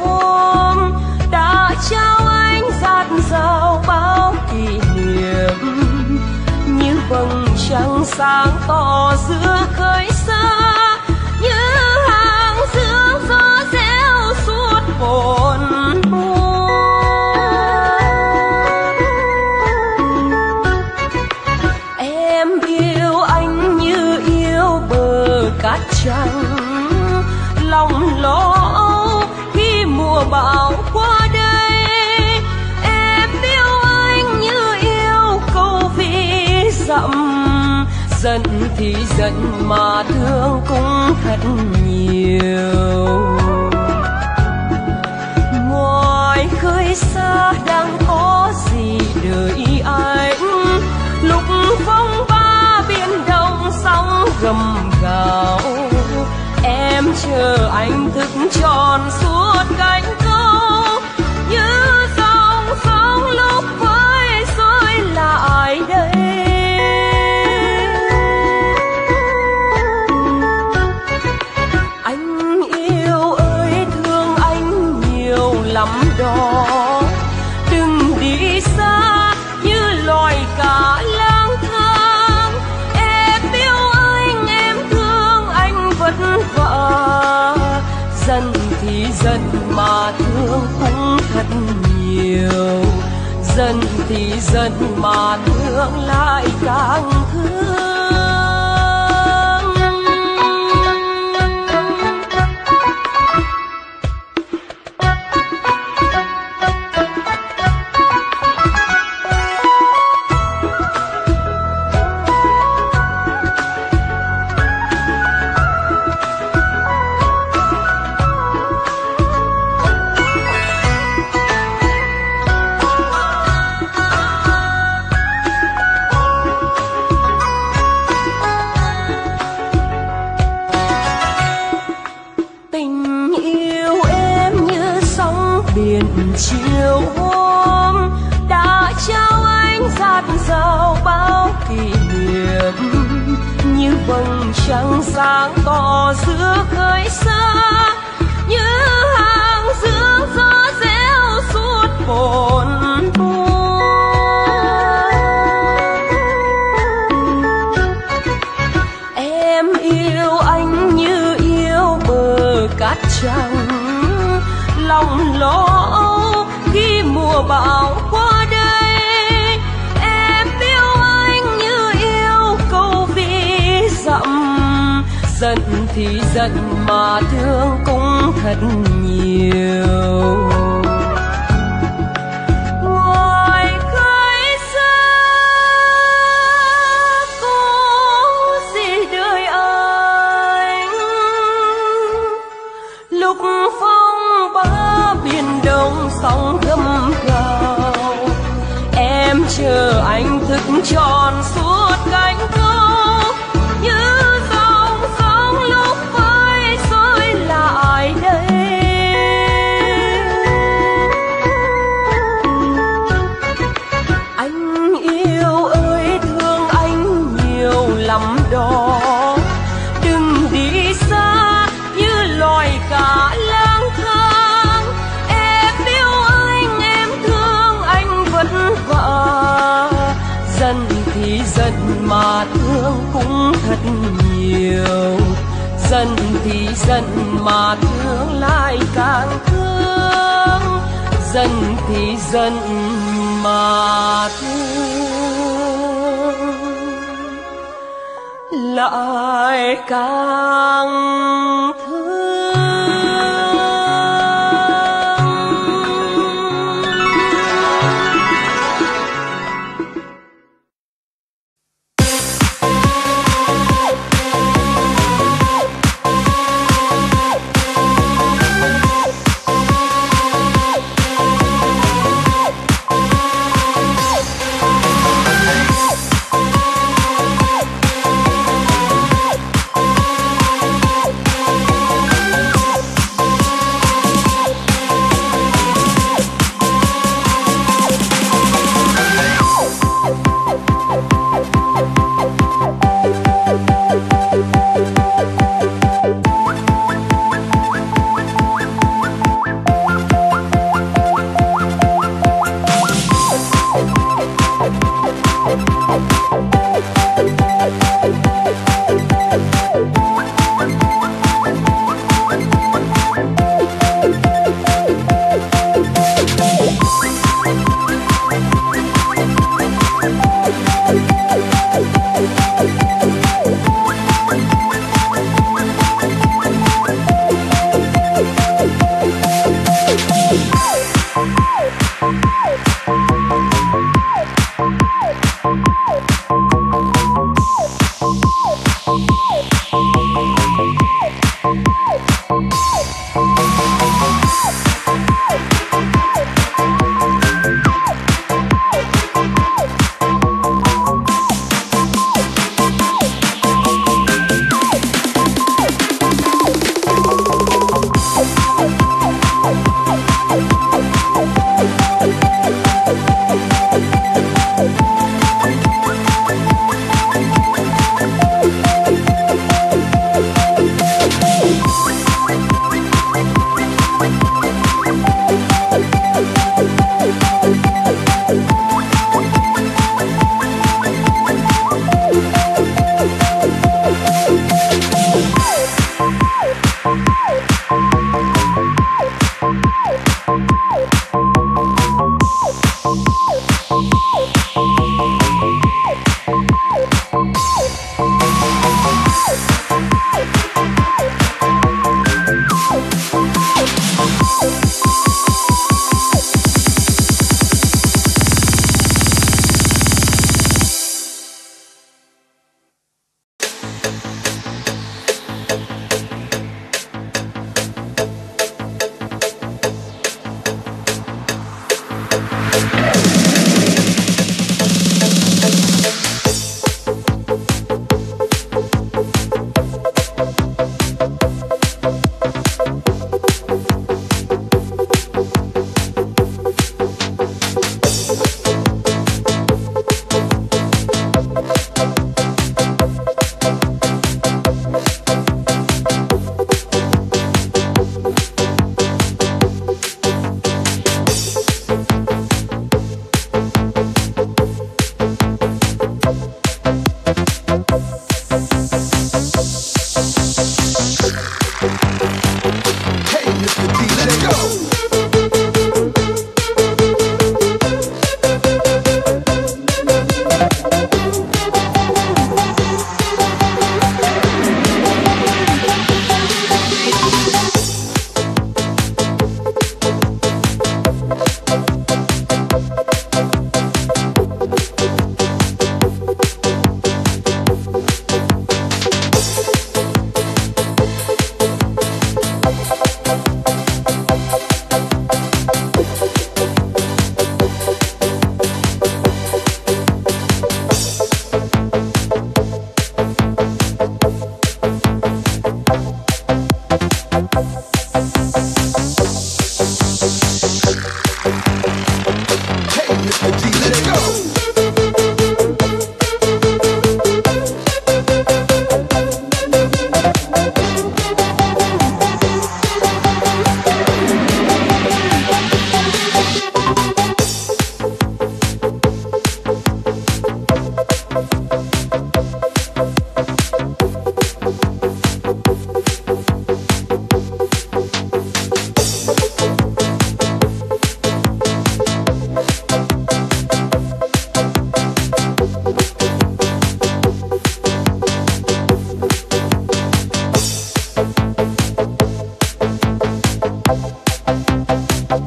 ôm đã trao anh dạt dào bao kỷ niệm, như vầng trăng sáng tỏ giữa khơi xa, như hàng sương gió reo suốt hồn buồn. Em yêu anh như yêu bờ cát trắng, lòng lo âu khi mùa bão qua đây. Em yêu anh như yêu câu ví dặm, giận thì giận mà thương cũng thật nhiều. Ngoài khơi xa đang có gì đợi anh, lúc phong ba biển đông sóng gầm gào. Em chờ anh thức tròn suốt cánh câu, như dòng sông lúc với rơi lại đây. Anh yêu ơi thương anh nhiều lắm đó, đừng đi xa như loài cá lang thang. Em yêu anh, em thương anh vất vả, giận thì giận mà thương cũng thật nhiều. Giận thì giận mà thương lại càng thương. Chiều hôm đã trao anh dạt dào bao kỷ niệm, như vầng trăng sáng tỏ giữa khơi xa, như hàng sương gió reo suốt hồn buồn. Em yêu anh như yêu bờ cát trắng, lòng lo âu khi mùa bão qua đây. Em yêu anh như yêu câu ví dặm, giận thì giận mà thương cũng thật nhiều. Ngoài khơi xa có gì đời anh, lúc phong ba biển đông sóng gầm gào. Em chờ anh thức tròn suốt cánh câu, như dòng sông lúc với rơi lại đây. Anh yêu ơi thương anh nhiều lắm đó, đừng đi xa như loài cá lang thang. Em yêu anh, em thương anh vất vả, giận thì giận mà thương cũng thật nhiều. Giận thì giận mà thương lại càng thương. Giận thì giận mà thương lại càng thương.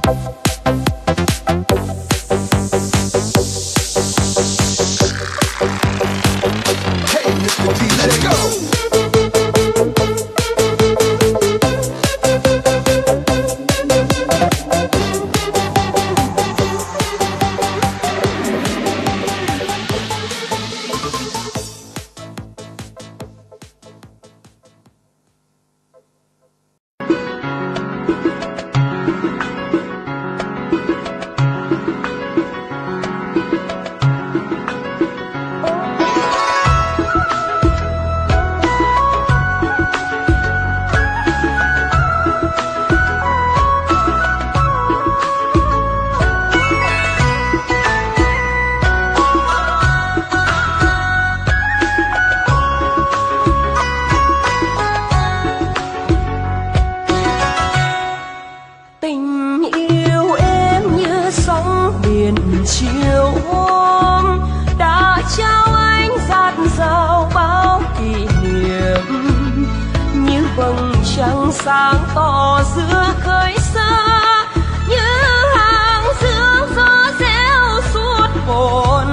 sáng tỏ giữa khơi xa như hàng sương gió reo suốt hồn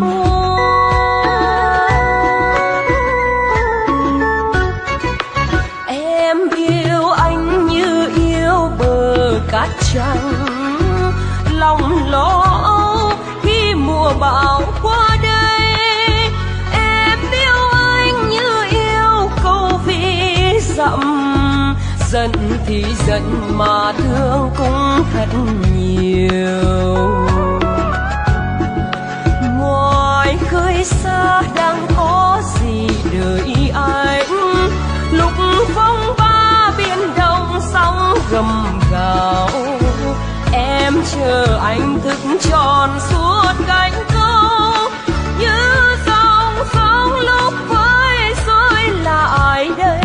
em yêu anh như yêu bờ cát trắng lòng lo âu khi mùa bão qua đây em yêu anh như yêu câu ví dặm giận thì giận mà thương cũng thật nhiều. Ngoài khơi xa đang có gì đợi anh, lúc phong ba biển đông sóng gầm gào em chờ anh thức tròn suốt cánh câu như dòng sóng lúc với xuôi lại đây.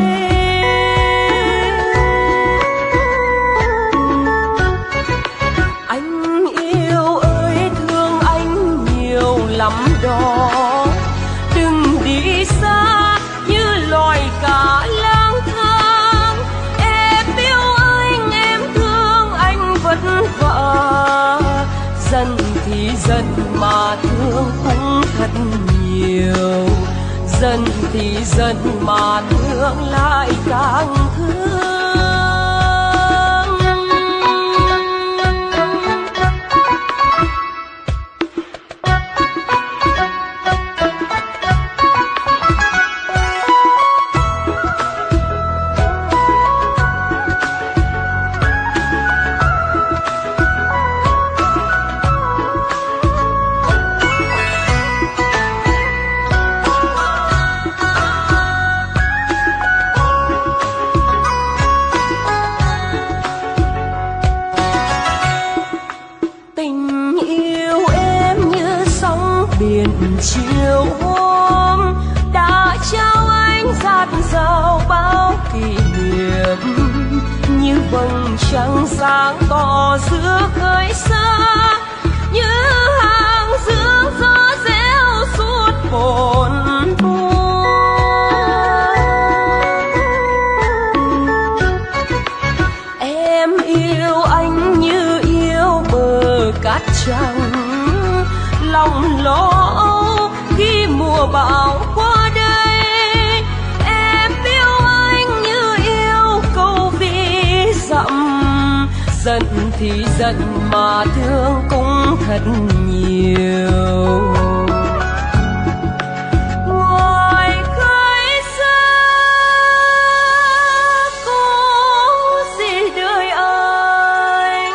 Lắm đó đừng đi xa như loài cá lang thang em yêu anh em thương anh vất vả giận thì giận mà thương cũng thật nhiều giận thì giận mà thương lại càng thương. Chiều hôm đã trao anh dạt dào bao kỷ niệm như vầng trăng sáng tỏ giữa khơi xa như hàng sương gió reo suốt hồn em yêu anh như yêu bờ cát trắng lòng lo âu khi mùa bão qua đây em yêu anh như yêu câu ví dặm giận thì giận mà thương cũng thật nhiều. Ngoài khơi xa có gì đời anh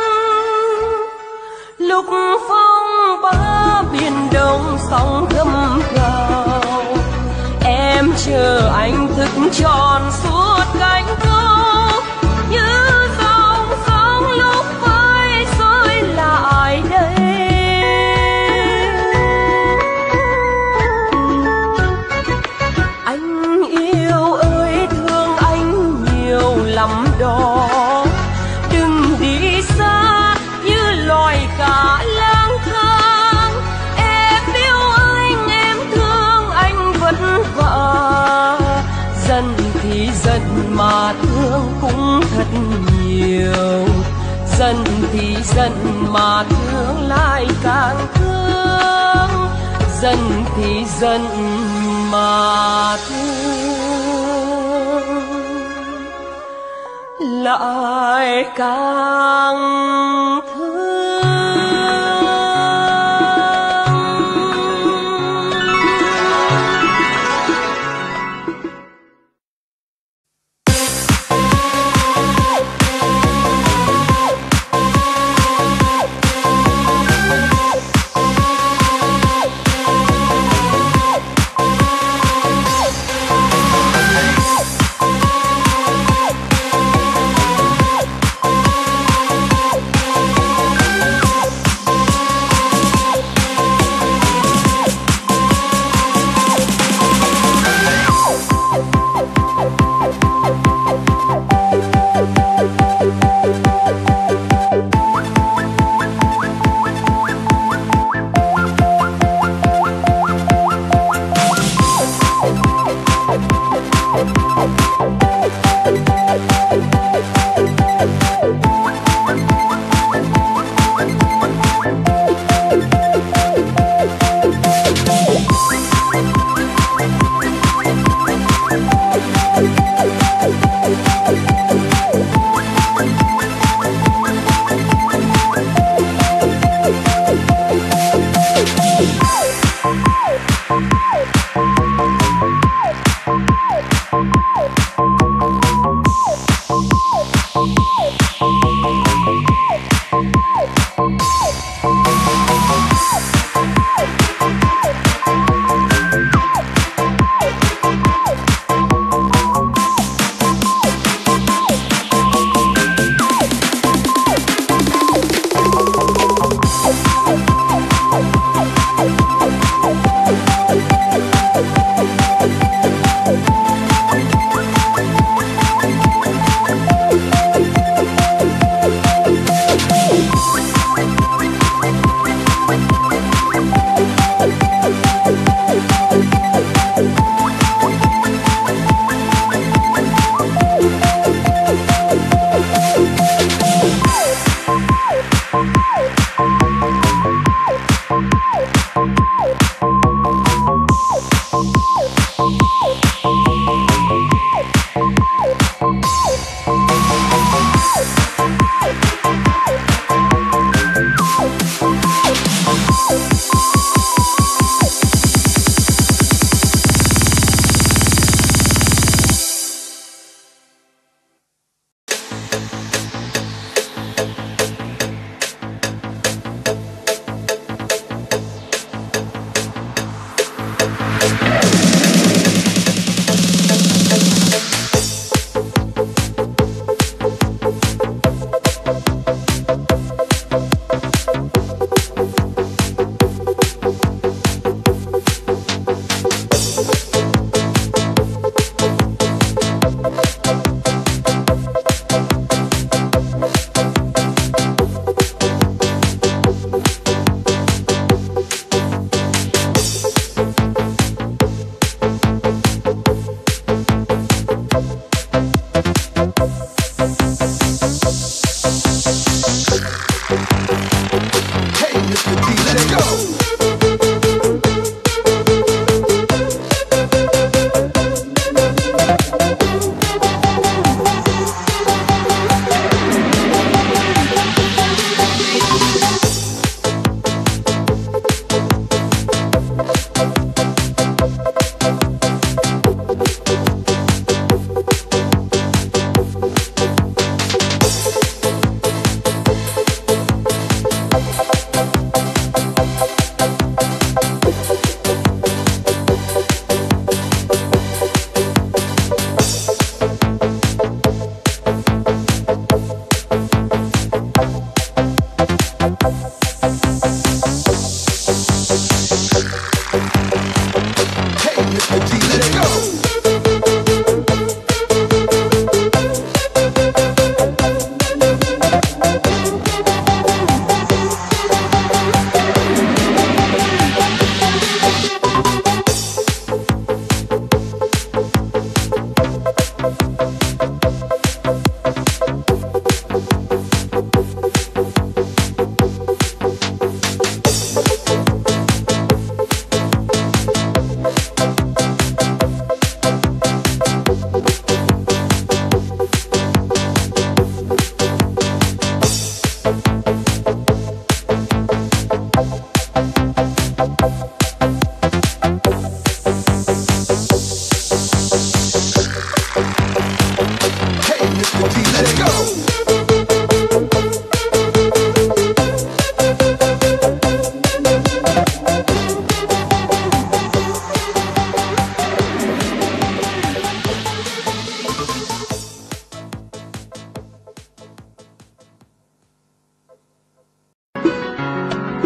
lúc phong ba biển đông sóng gầm gào em chờ anh thức tròn suốt cánh câu như dòng sóng lúc với xuôi lại đây. Anh yêu ơi thương anh nhiều lắm đó đừng đi xa như loài cá lang thang em yêu anh em thương anh vất vả giận thì giận thì giận mà thương lại càng thương, giận thì giận mà thương lại càng thương.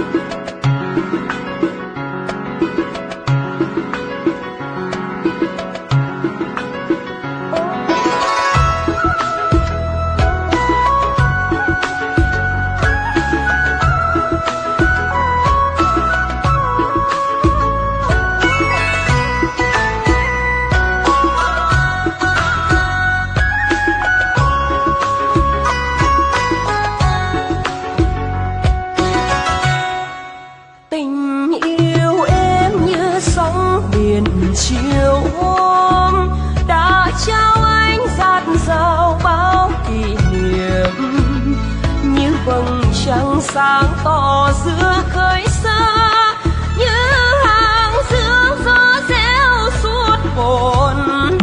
sáng tỏ giữa khơi xa như hàng sương gió reo suốt hồn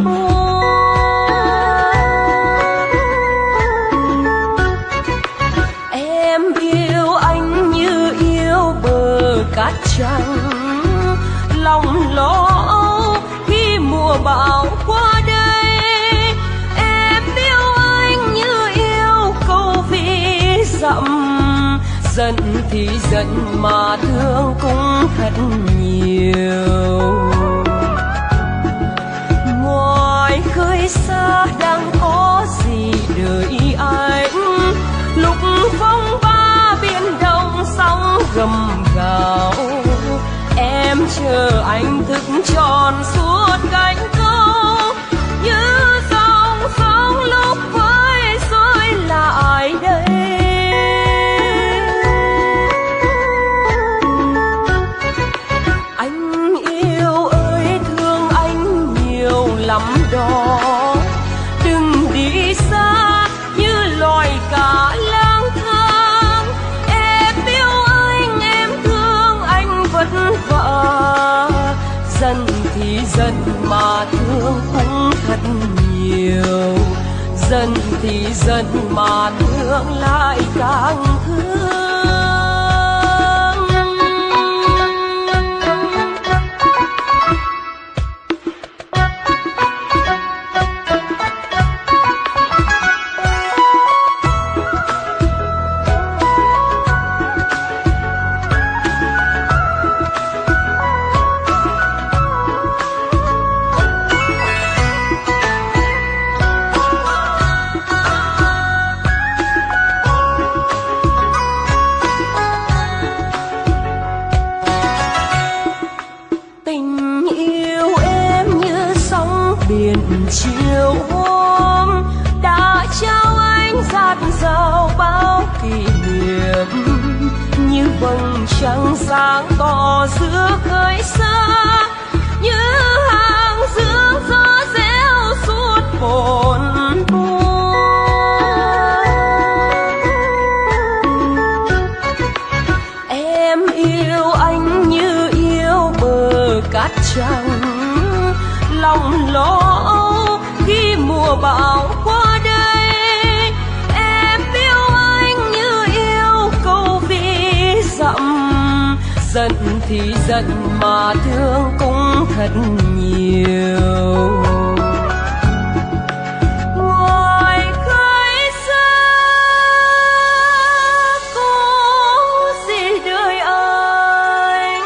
em yêu anh như yêu bờ cát trắng lòng lo âu khi mùa bão qua đây em yêu anh như yêu câu ví dặm giận thì giận mà thương cũng thật nhiều. Ngoài khơi xa đang có gì đợi anh lúc phong ba biển đông sóng gầm gào em chờ anh thức tròn suốt cánh câu như dòng sóng lúc với rơi lại đây. Lắm đó đừng đi xa như loài cá lang thang em yêu anh em thương anh vất vả giận thì giận mà thương cũng thật nhiều giận thì giận mà thương lại càng thương. Chiều hôm đã trao anh dạt dào bao kỷ niệm như vầng trăng sáng tỏ giữa khơi xa như hàng sương gió reo suốt hồn em yêu anh như yêu bờ cát trắng lòng lo âu khi mùa bão qua đây em yêu anh như yêu câu ví dặm giận thì giận mà thương cũng thật nhiều. Ngoài khơi xa có gì đợi anh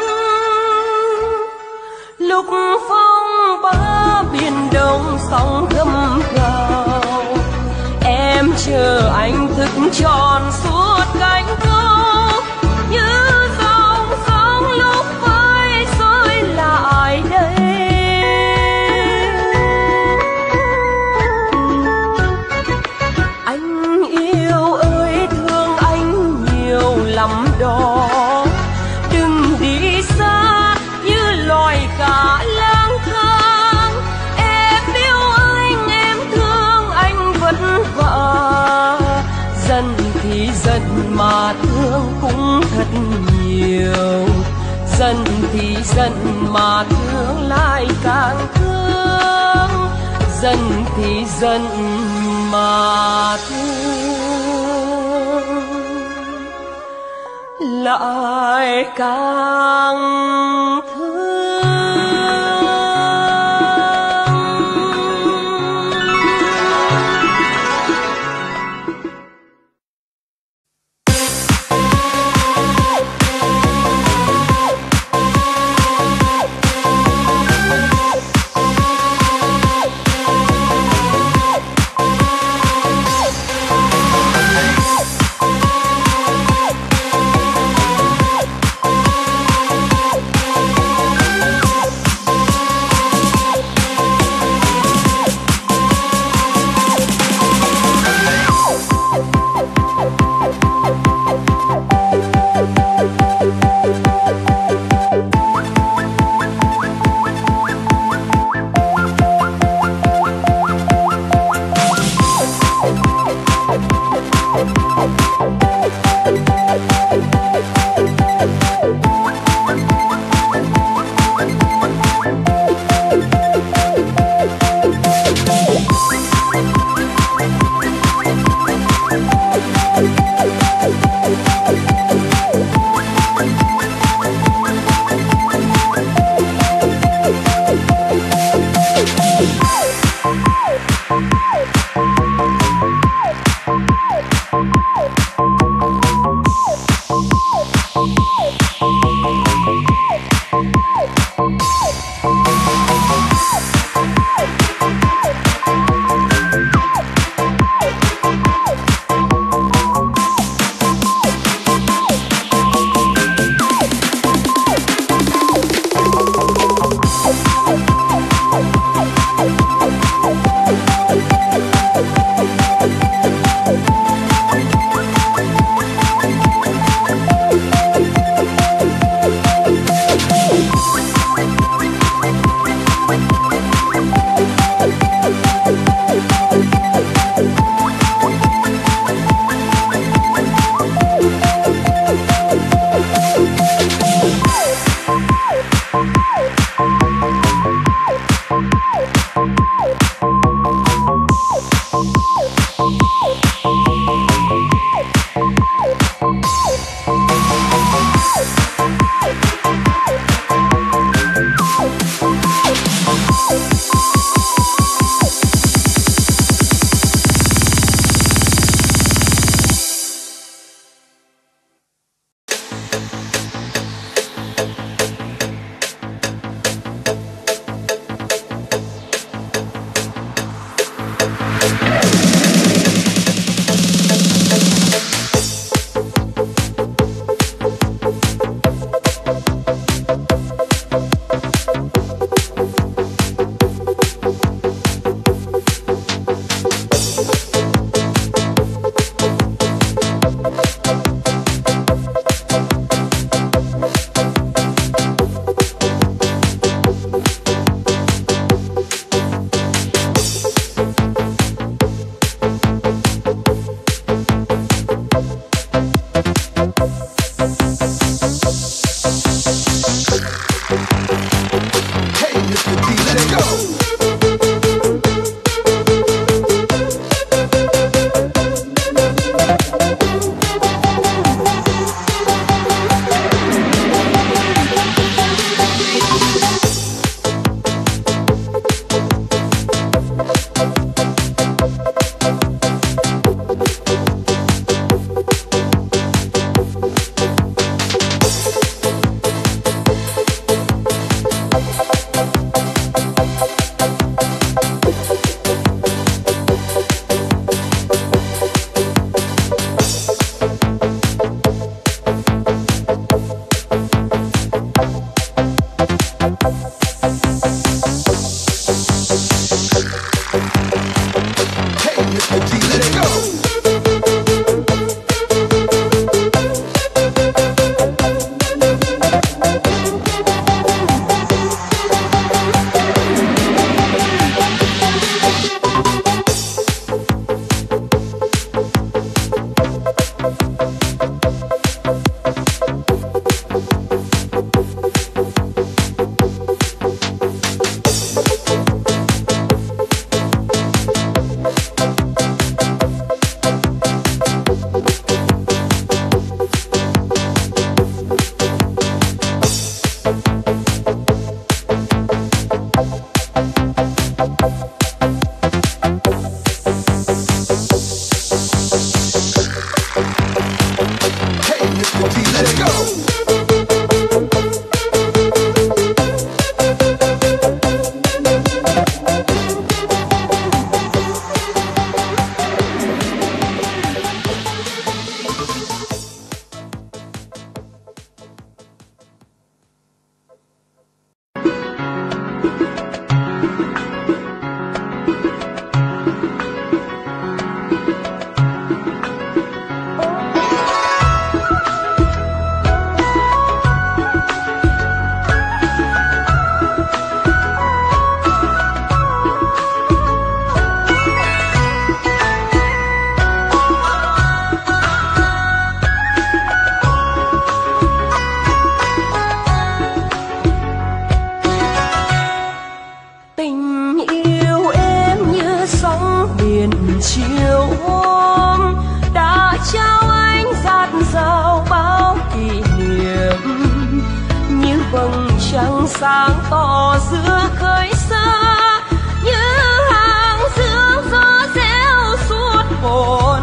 lúc phong ba biển đông sóng gầm gào em chờ anh thức tròn suốt cánh câu như dòng sóng lúc với rơi lại đây. Anh yêu ơi thương anh nhiều lắm đó đừng đi xa như loài cá lang thang em yêu anh em thương anh vất vả giận thì giận mà thương cũng thật nhiều giận thì giận mà thương lại càng thương giận thì giận mà thương lại càng thương. sáng tỏ giữa khơi xa như hàng sương gió reo suốt hồn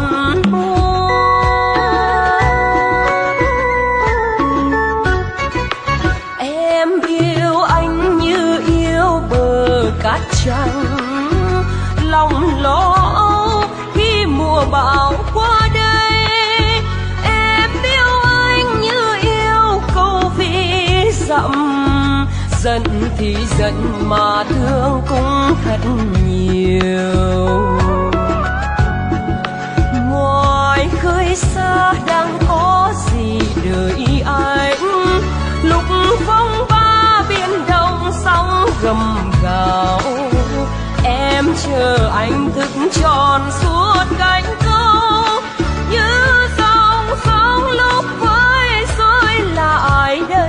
em yêu anh như yêu bờ cát trắng lòng lo âu khi mùa bão qua đây em yêu anh như yêu câu ví dặm giận thì giận mà thương cũng thật nhiều. Ngoài khơi xa đang có gì đợi anh lúc phong ba biển đông sóng gầm gào em chờ anh thức tròn suốt cánh câu như dòng sóng lúc với rơi lại đây.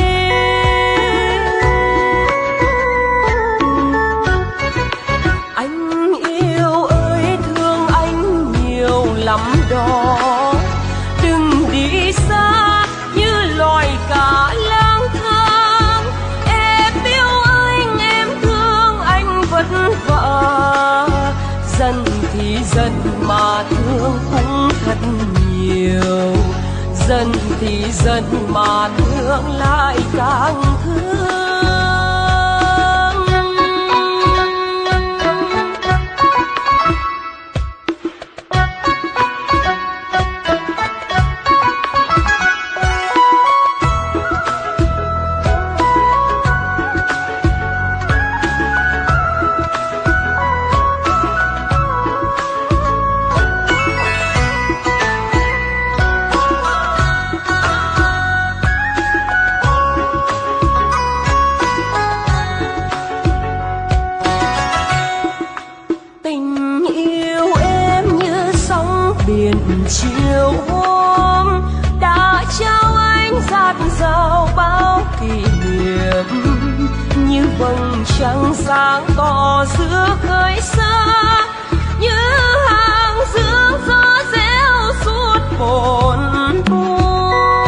Lắm đó đừng đi xa như loài cá lang thang em yêu anh em thương anh vất vả dần thì dần mà thương cũng thật nhiều dần thì dần mà thương lại càng thương. bát giao bao kỷ niệm, như vầng trăng sáng tỏ giữa khơi xa, như hàng dương gió reo suốt hồn buồn.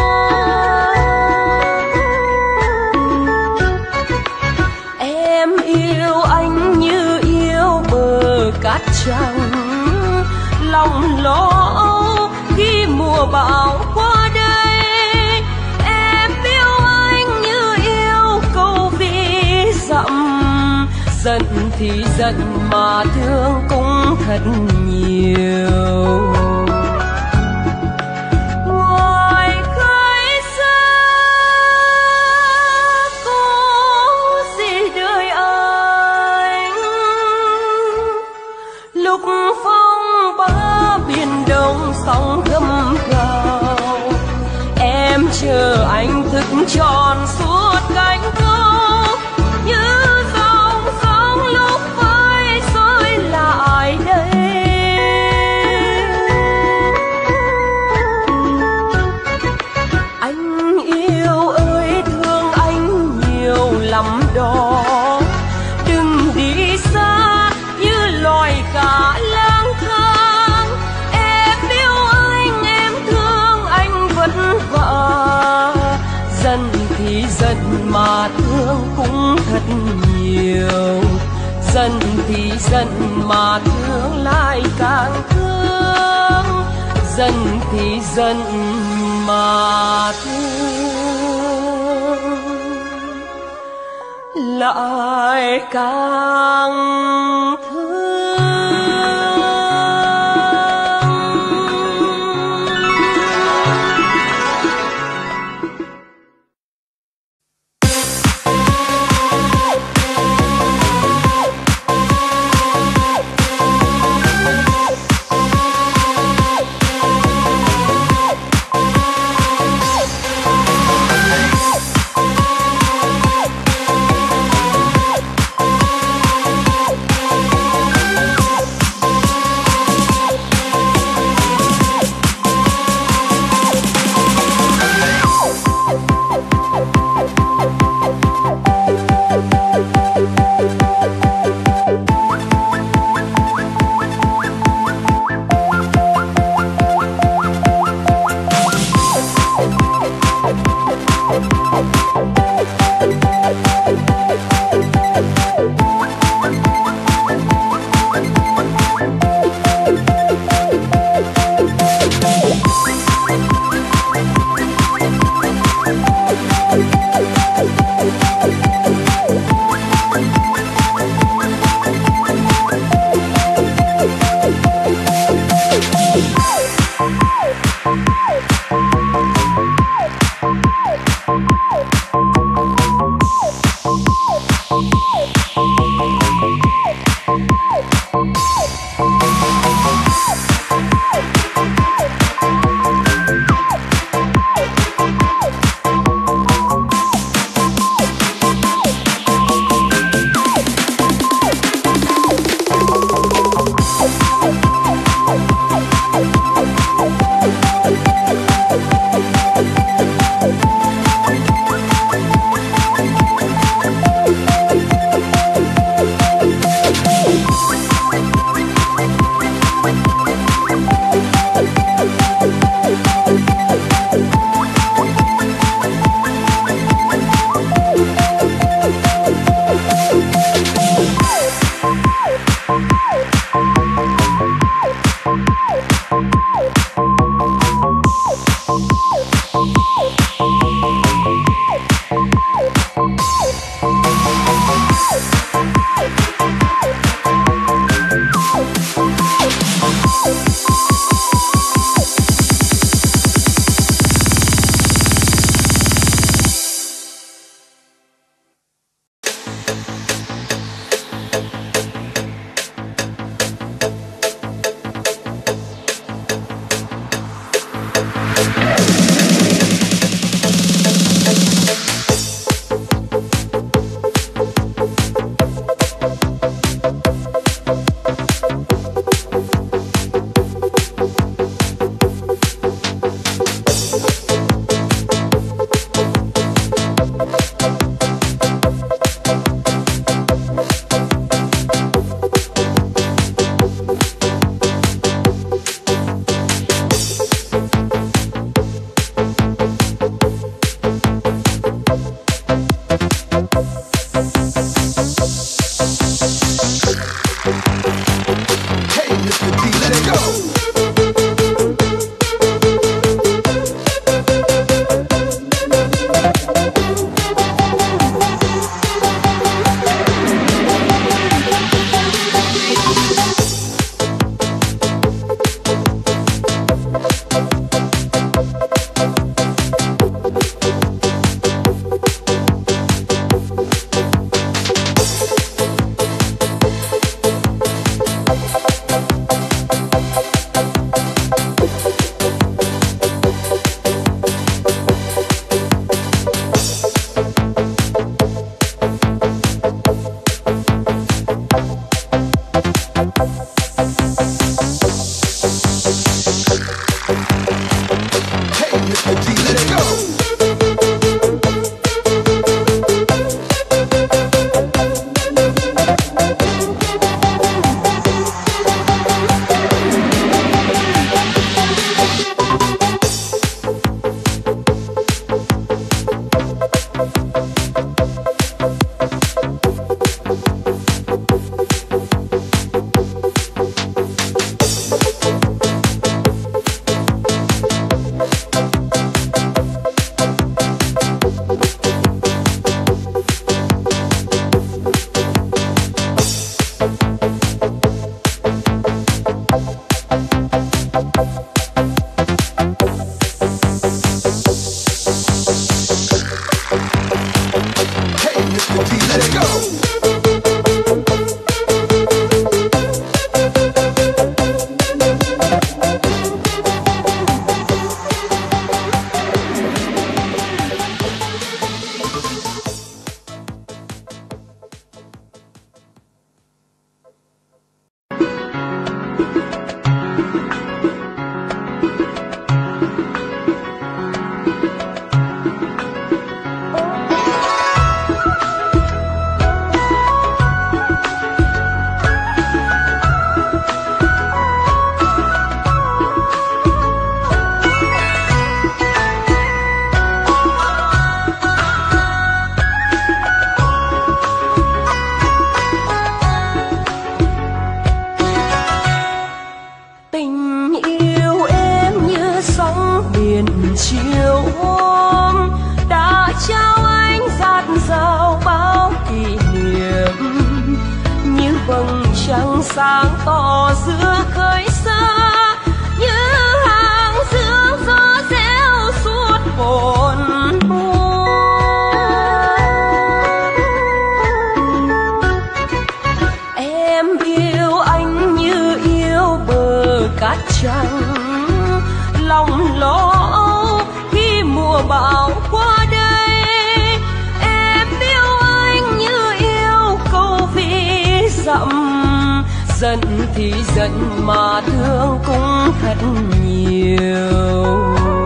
Em yêu anh như yêu bờ cát trắng, lòng lo âu khi mùa bão qua đây. Em yêu anh như yêu câu ví dặm, giận thì giận mà thương cũng thật nhiều. Ngoài khơi xa có gì đời anh, lúc phong ba biển đông sóng gầm gào. Em chờ anh thức tròn suốt cánh câu, như dòng sóng lúc vơi trôi lại đây. Anh yêu ơi thương anh nhiều lắm đó, đừng đi xa như loài cá lang thang. Em yêu anh, em thương anh vất vả, giận thì giận mà thương cũng thật nhiều. Giận thì giận mà thương lại càng thương, giận thì giận mà thương lại càng thương. sáng tỏ giữa khơi xa, như hàng sương gió reo suốt hồn buồn. Em yêu anh như yêu bờ cát trắng, lòng lo âu khi mùa bão qua đây. Em yêu anh như yêu câu ví dặm, giận thì giận mà thương cũng thật nhiều.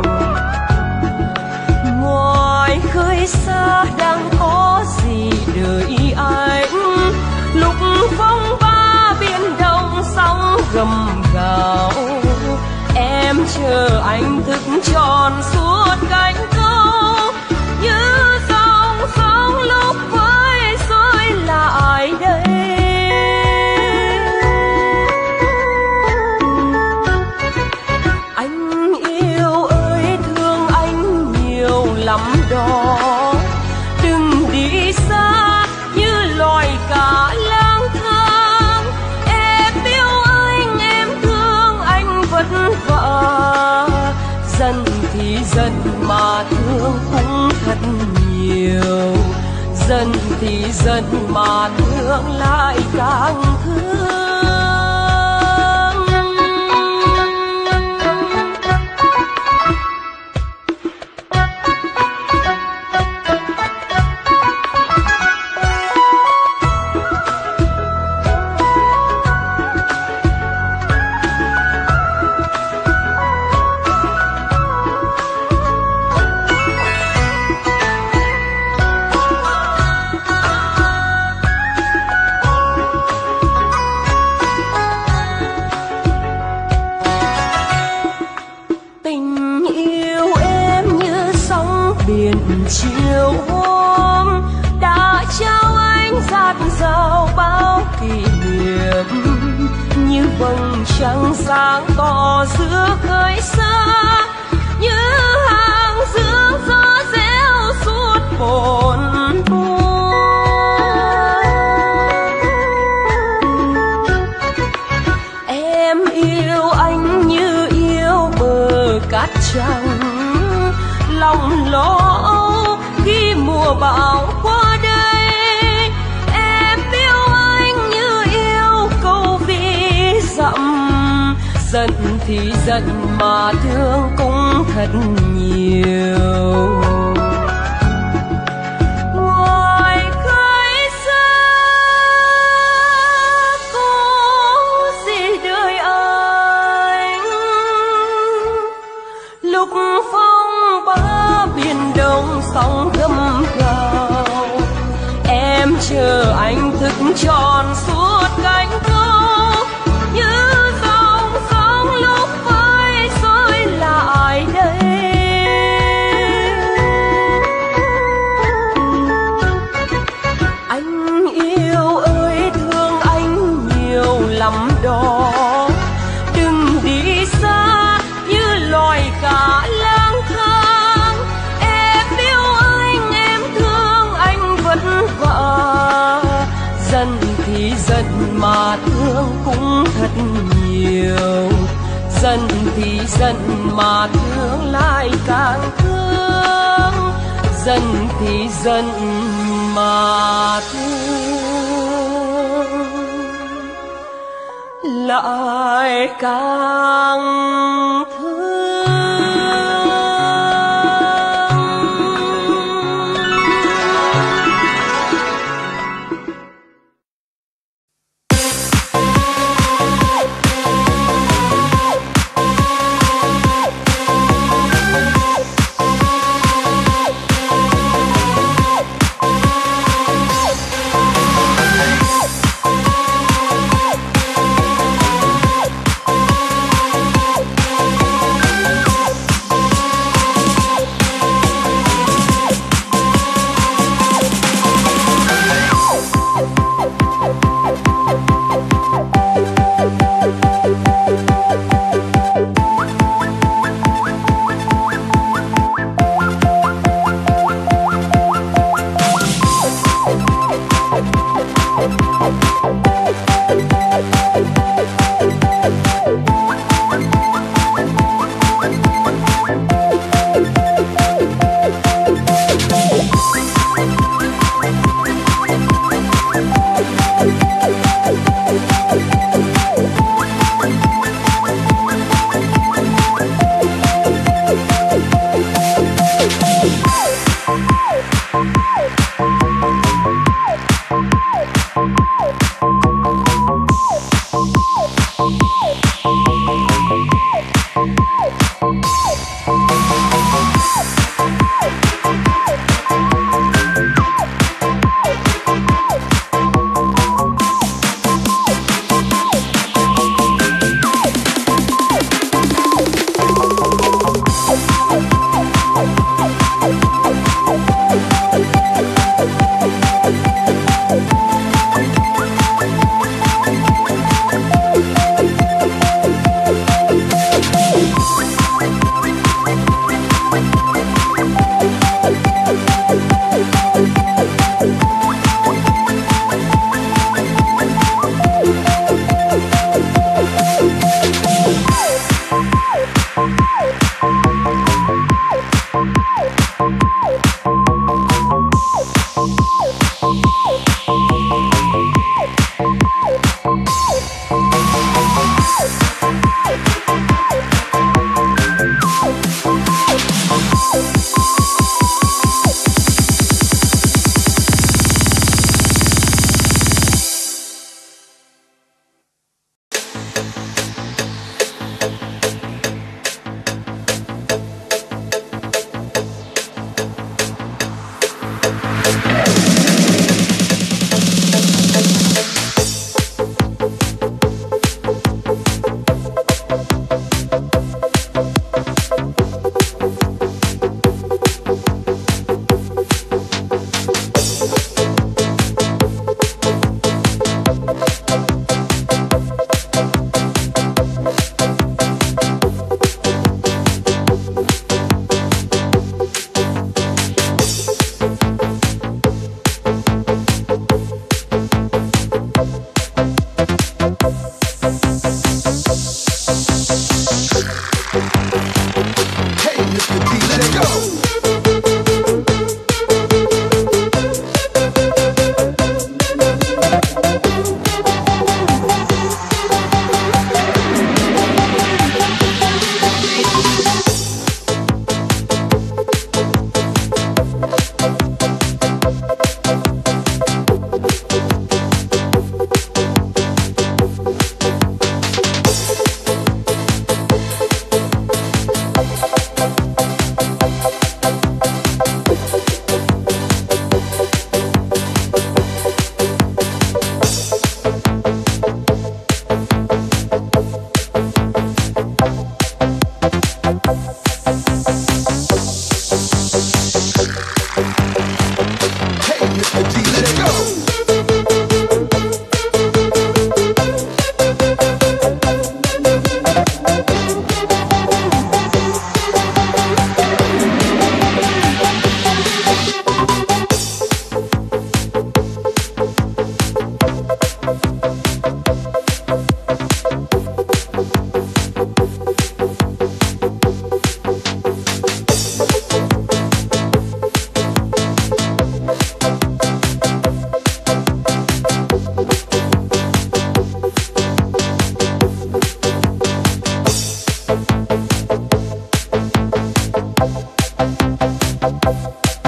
Ngoài khơi xa đang có gì đợi anh, lúc phong ba biển đông sóng gầm gào. Em chờ anh thức tròn suốt cánh câu, như dòng sông lúc với xối lại đây. Anh yêu ơi thương anh nhiều lắm đó, đừng đi xa như loài cá lang thang. Em yêu anh, em thương anh vất vả, giận thì giận mà thương cũng thật nhiều. Giận thì giận mà thương lại càng thương. Chiều hôm đã trao anh dạt dào bao kỷ niệm, như vầng trăng sáng tỏ giữa khơi xa, như hàng sương gió reo suốt hồn buồn. Em yêu anh như yêu bờ cát trắng, lòng lo âu khi mùa bão qua đây. Em yêu anh như yêu câu ví dặm, giận thì giận mà thương cũng thật nhiều. Ngoài khơi xa có gì đời anh, lúc phong ba biển đông sóng gầm gào. Em chờ anh thức tròn suốt cánh câu, như dòng sông lúc với xối lại đây. Anh yêu ơi thương anh nhiều lắm đó, đừng đi xa như loài cá lang thang. Em yêu anh, em thương anh vất vả, giận thì giận mà thương cũng thật nhiều. Giận thì giận mà thương lại càng thương. Giận thì giận mà thương lại càng thương.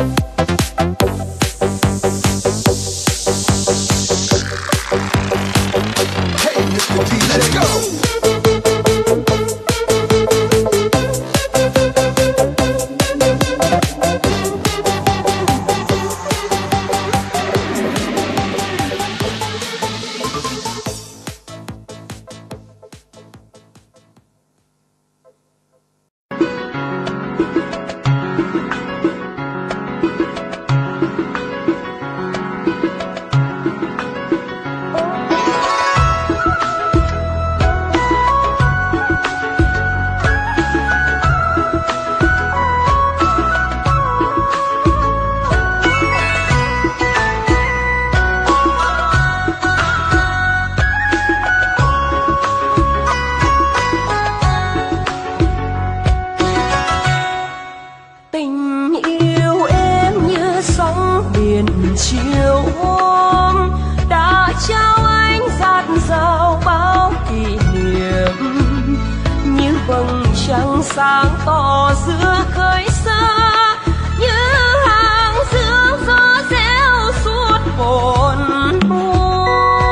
sáng tỏ giữa khơi xa như hàng sương gió reo suốt hồn buồn.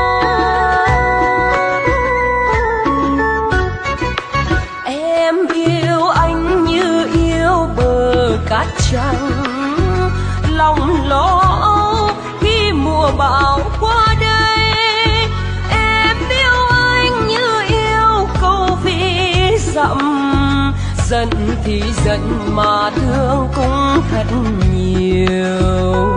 Em yêu anh như yêu bờ cát trắng, lòng lo âu khi mùa bão qua đây. Em yêu anh như yêu câu ví dặm, giận thì giận mà thương cũng thật nhiều.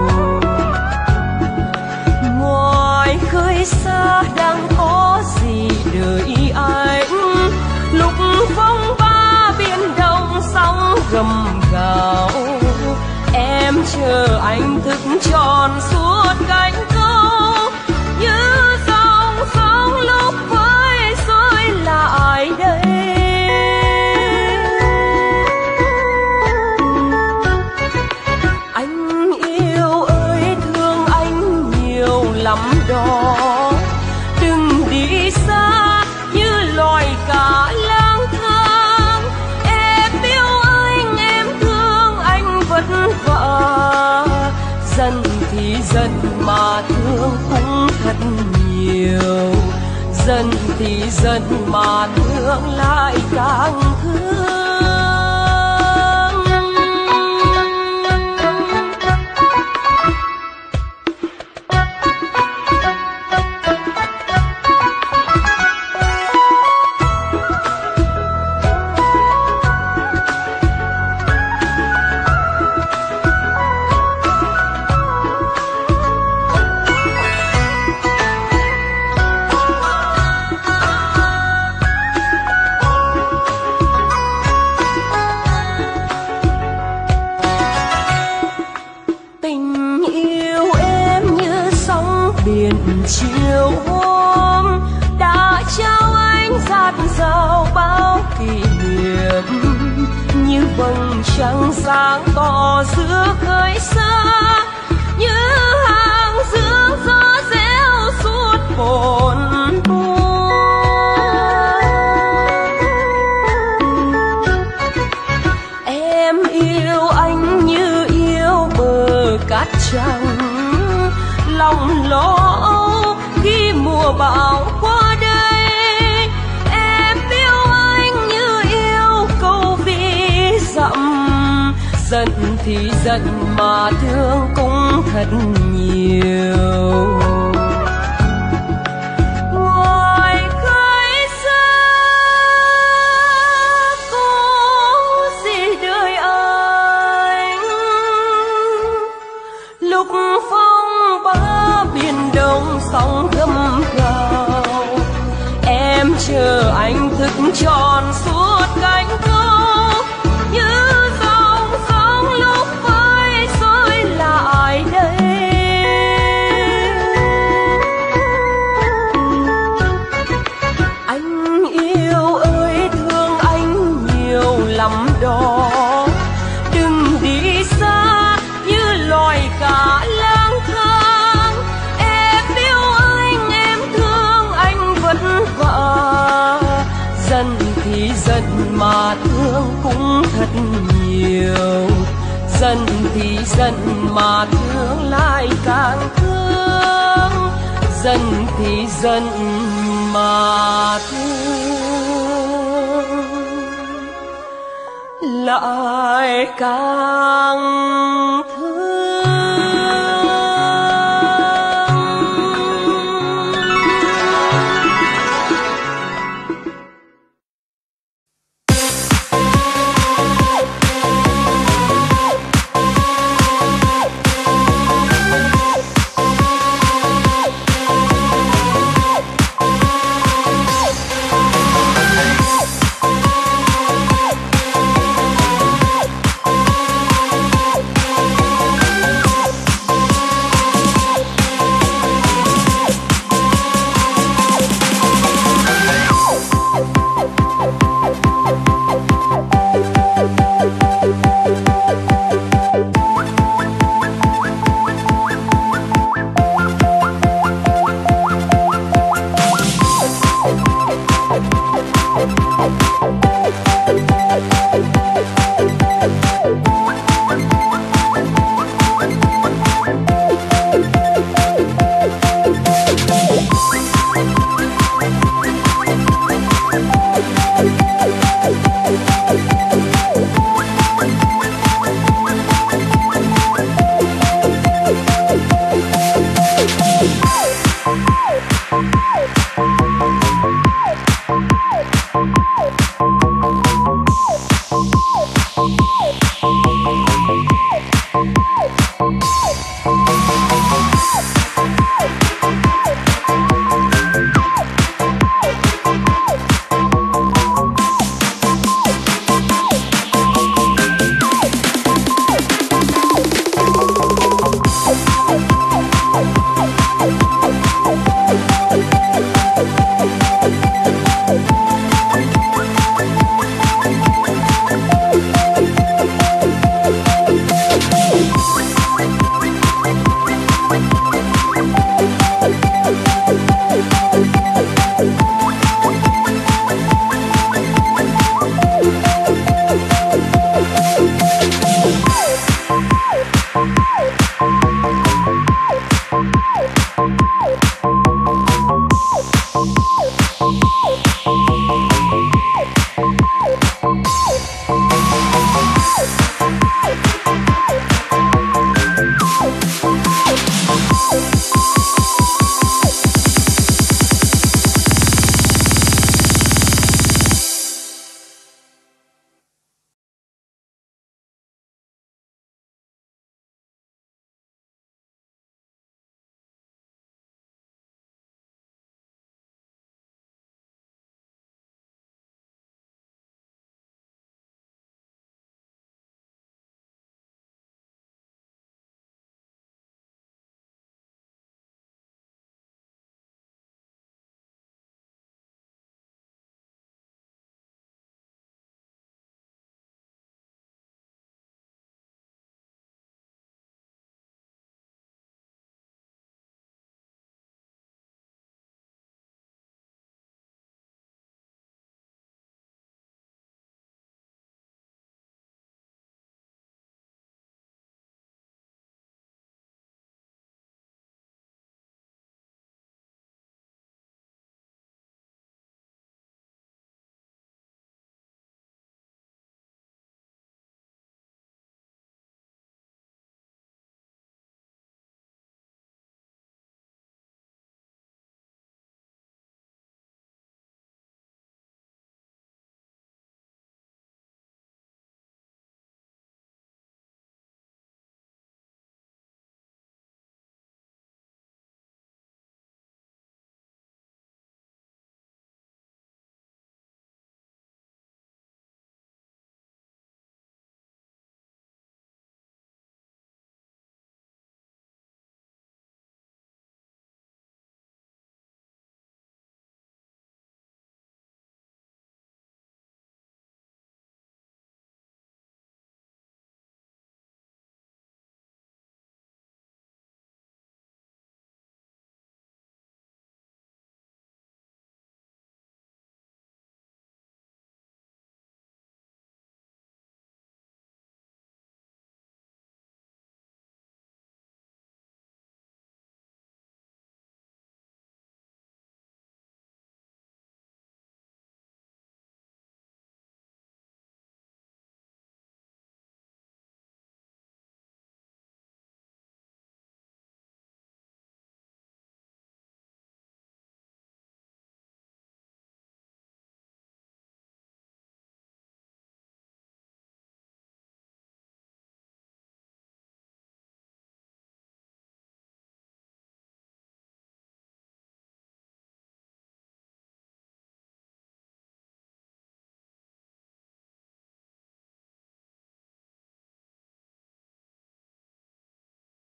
Ngoài khơi xa đang có gì đợi anh, lúc phong ba biển đông sóng gầm gào. Em chờ anh thức tròn suốt cánh câu, như dòng sóng lúc với xuôi lại đây. Lắm đó đừng đi xa như loài cá lang thang. Em yêu anh, em thương anh vất vả, giận thì giận mà thương cũng thật nhiều. Giận thì giận mà thương lại càng thương. Chiều hôm đã trao anh dạt dào bao kỷ niệm, như vầng trăng sáng tỏ giữa khơi xa, như hàng sương gió reo suốt hồn buồn. Em yêu anh như yêu bờ cát trắng, lòng lo âu khi mùa bão qua đây. Em yêu anh như yêu câu ví dặm, giận thì giận mà thương cũng thật nhiều. Ngoài khơi xa có gì đời anh, lúc phong ba biển đông sóng gầm gào. Em chờ anh thức tròn suốt cánh câu, như dòng sóng lúc với xuôi lại đây. Anh yêu ơi thương anh nhiều lắm đó, đừng đi xa như loài cá lang thang. Em yêu anh, em thương anh vất vả, giận thì giận giận mà thương lại càng thương, giận thì giận mà thương lại càng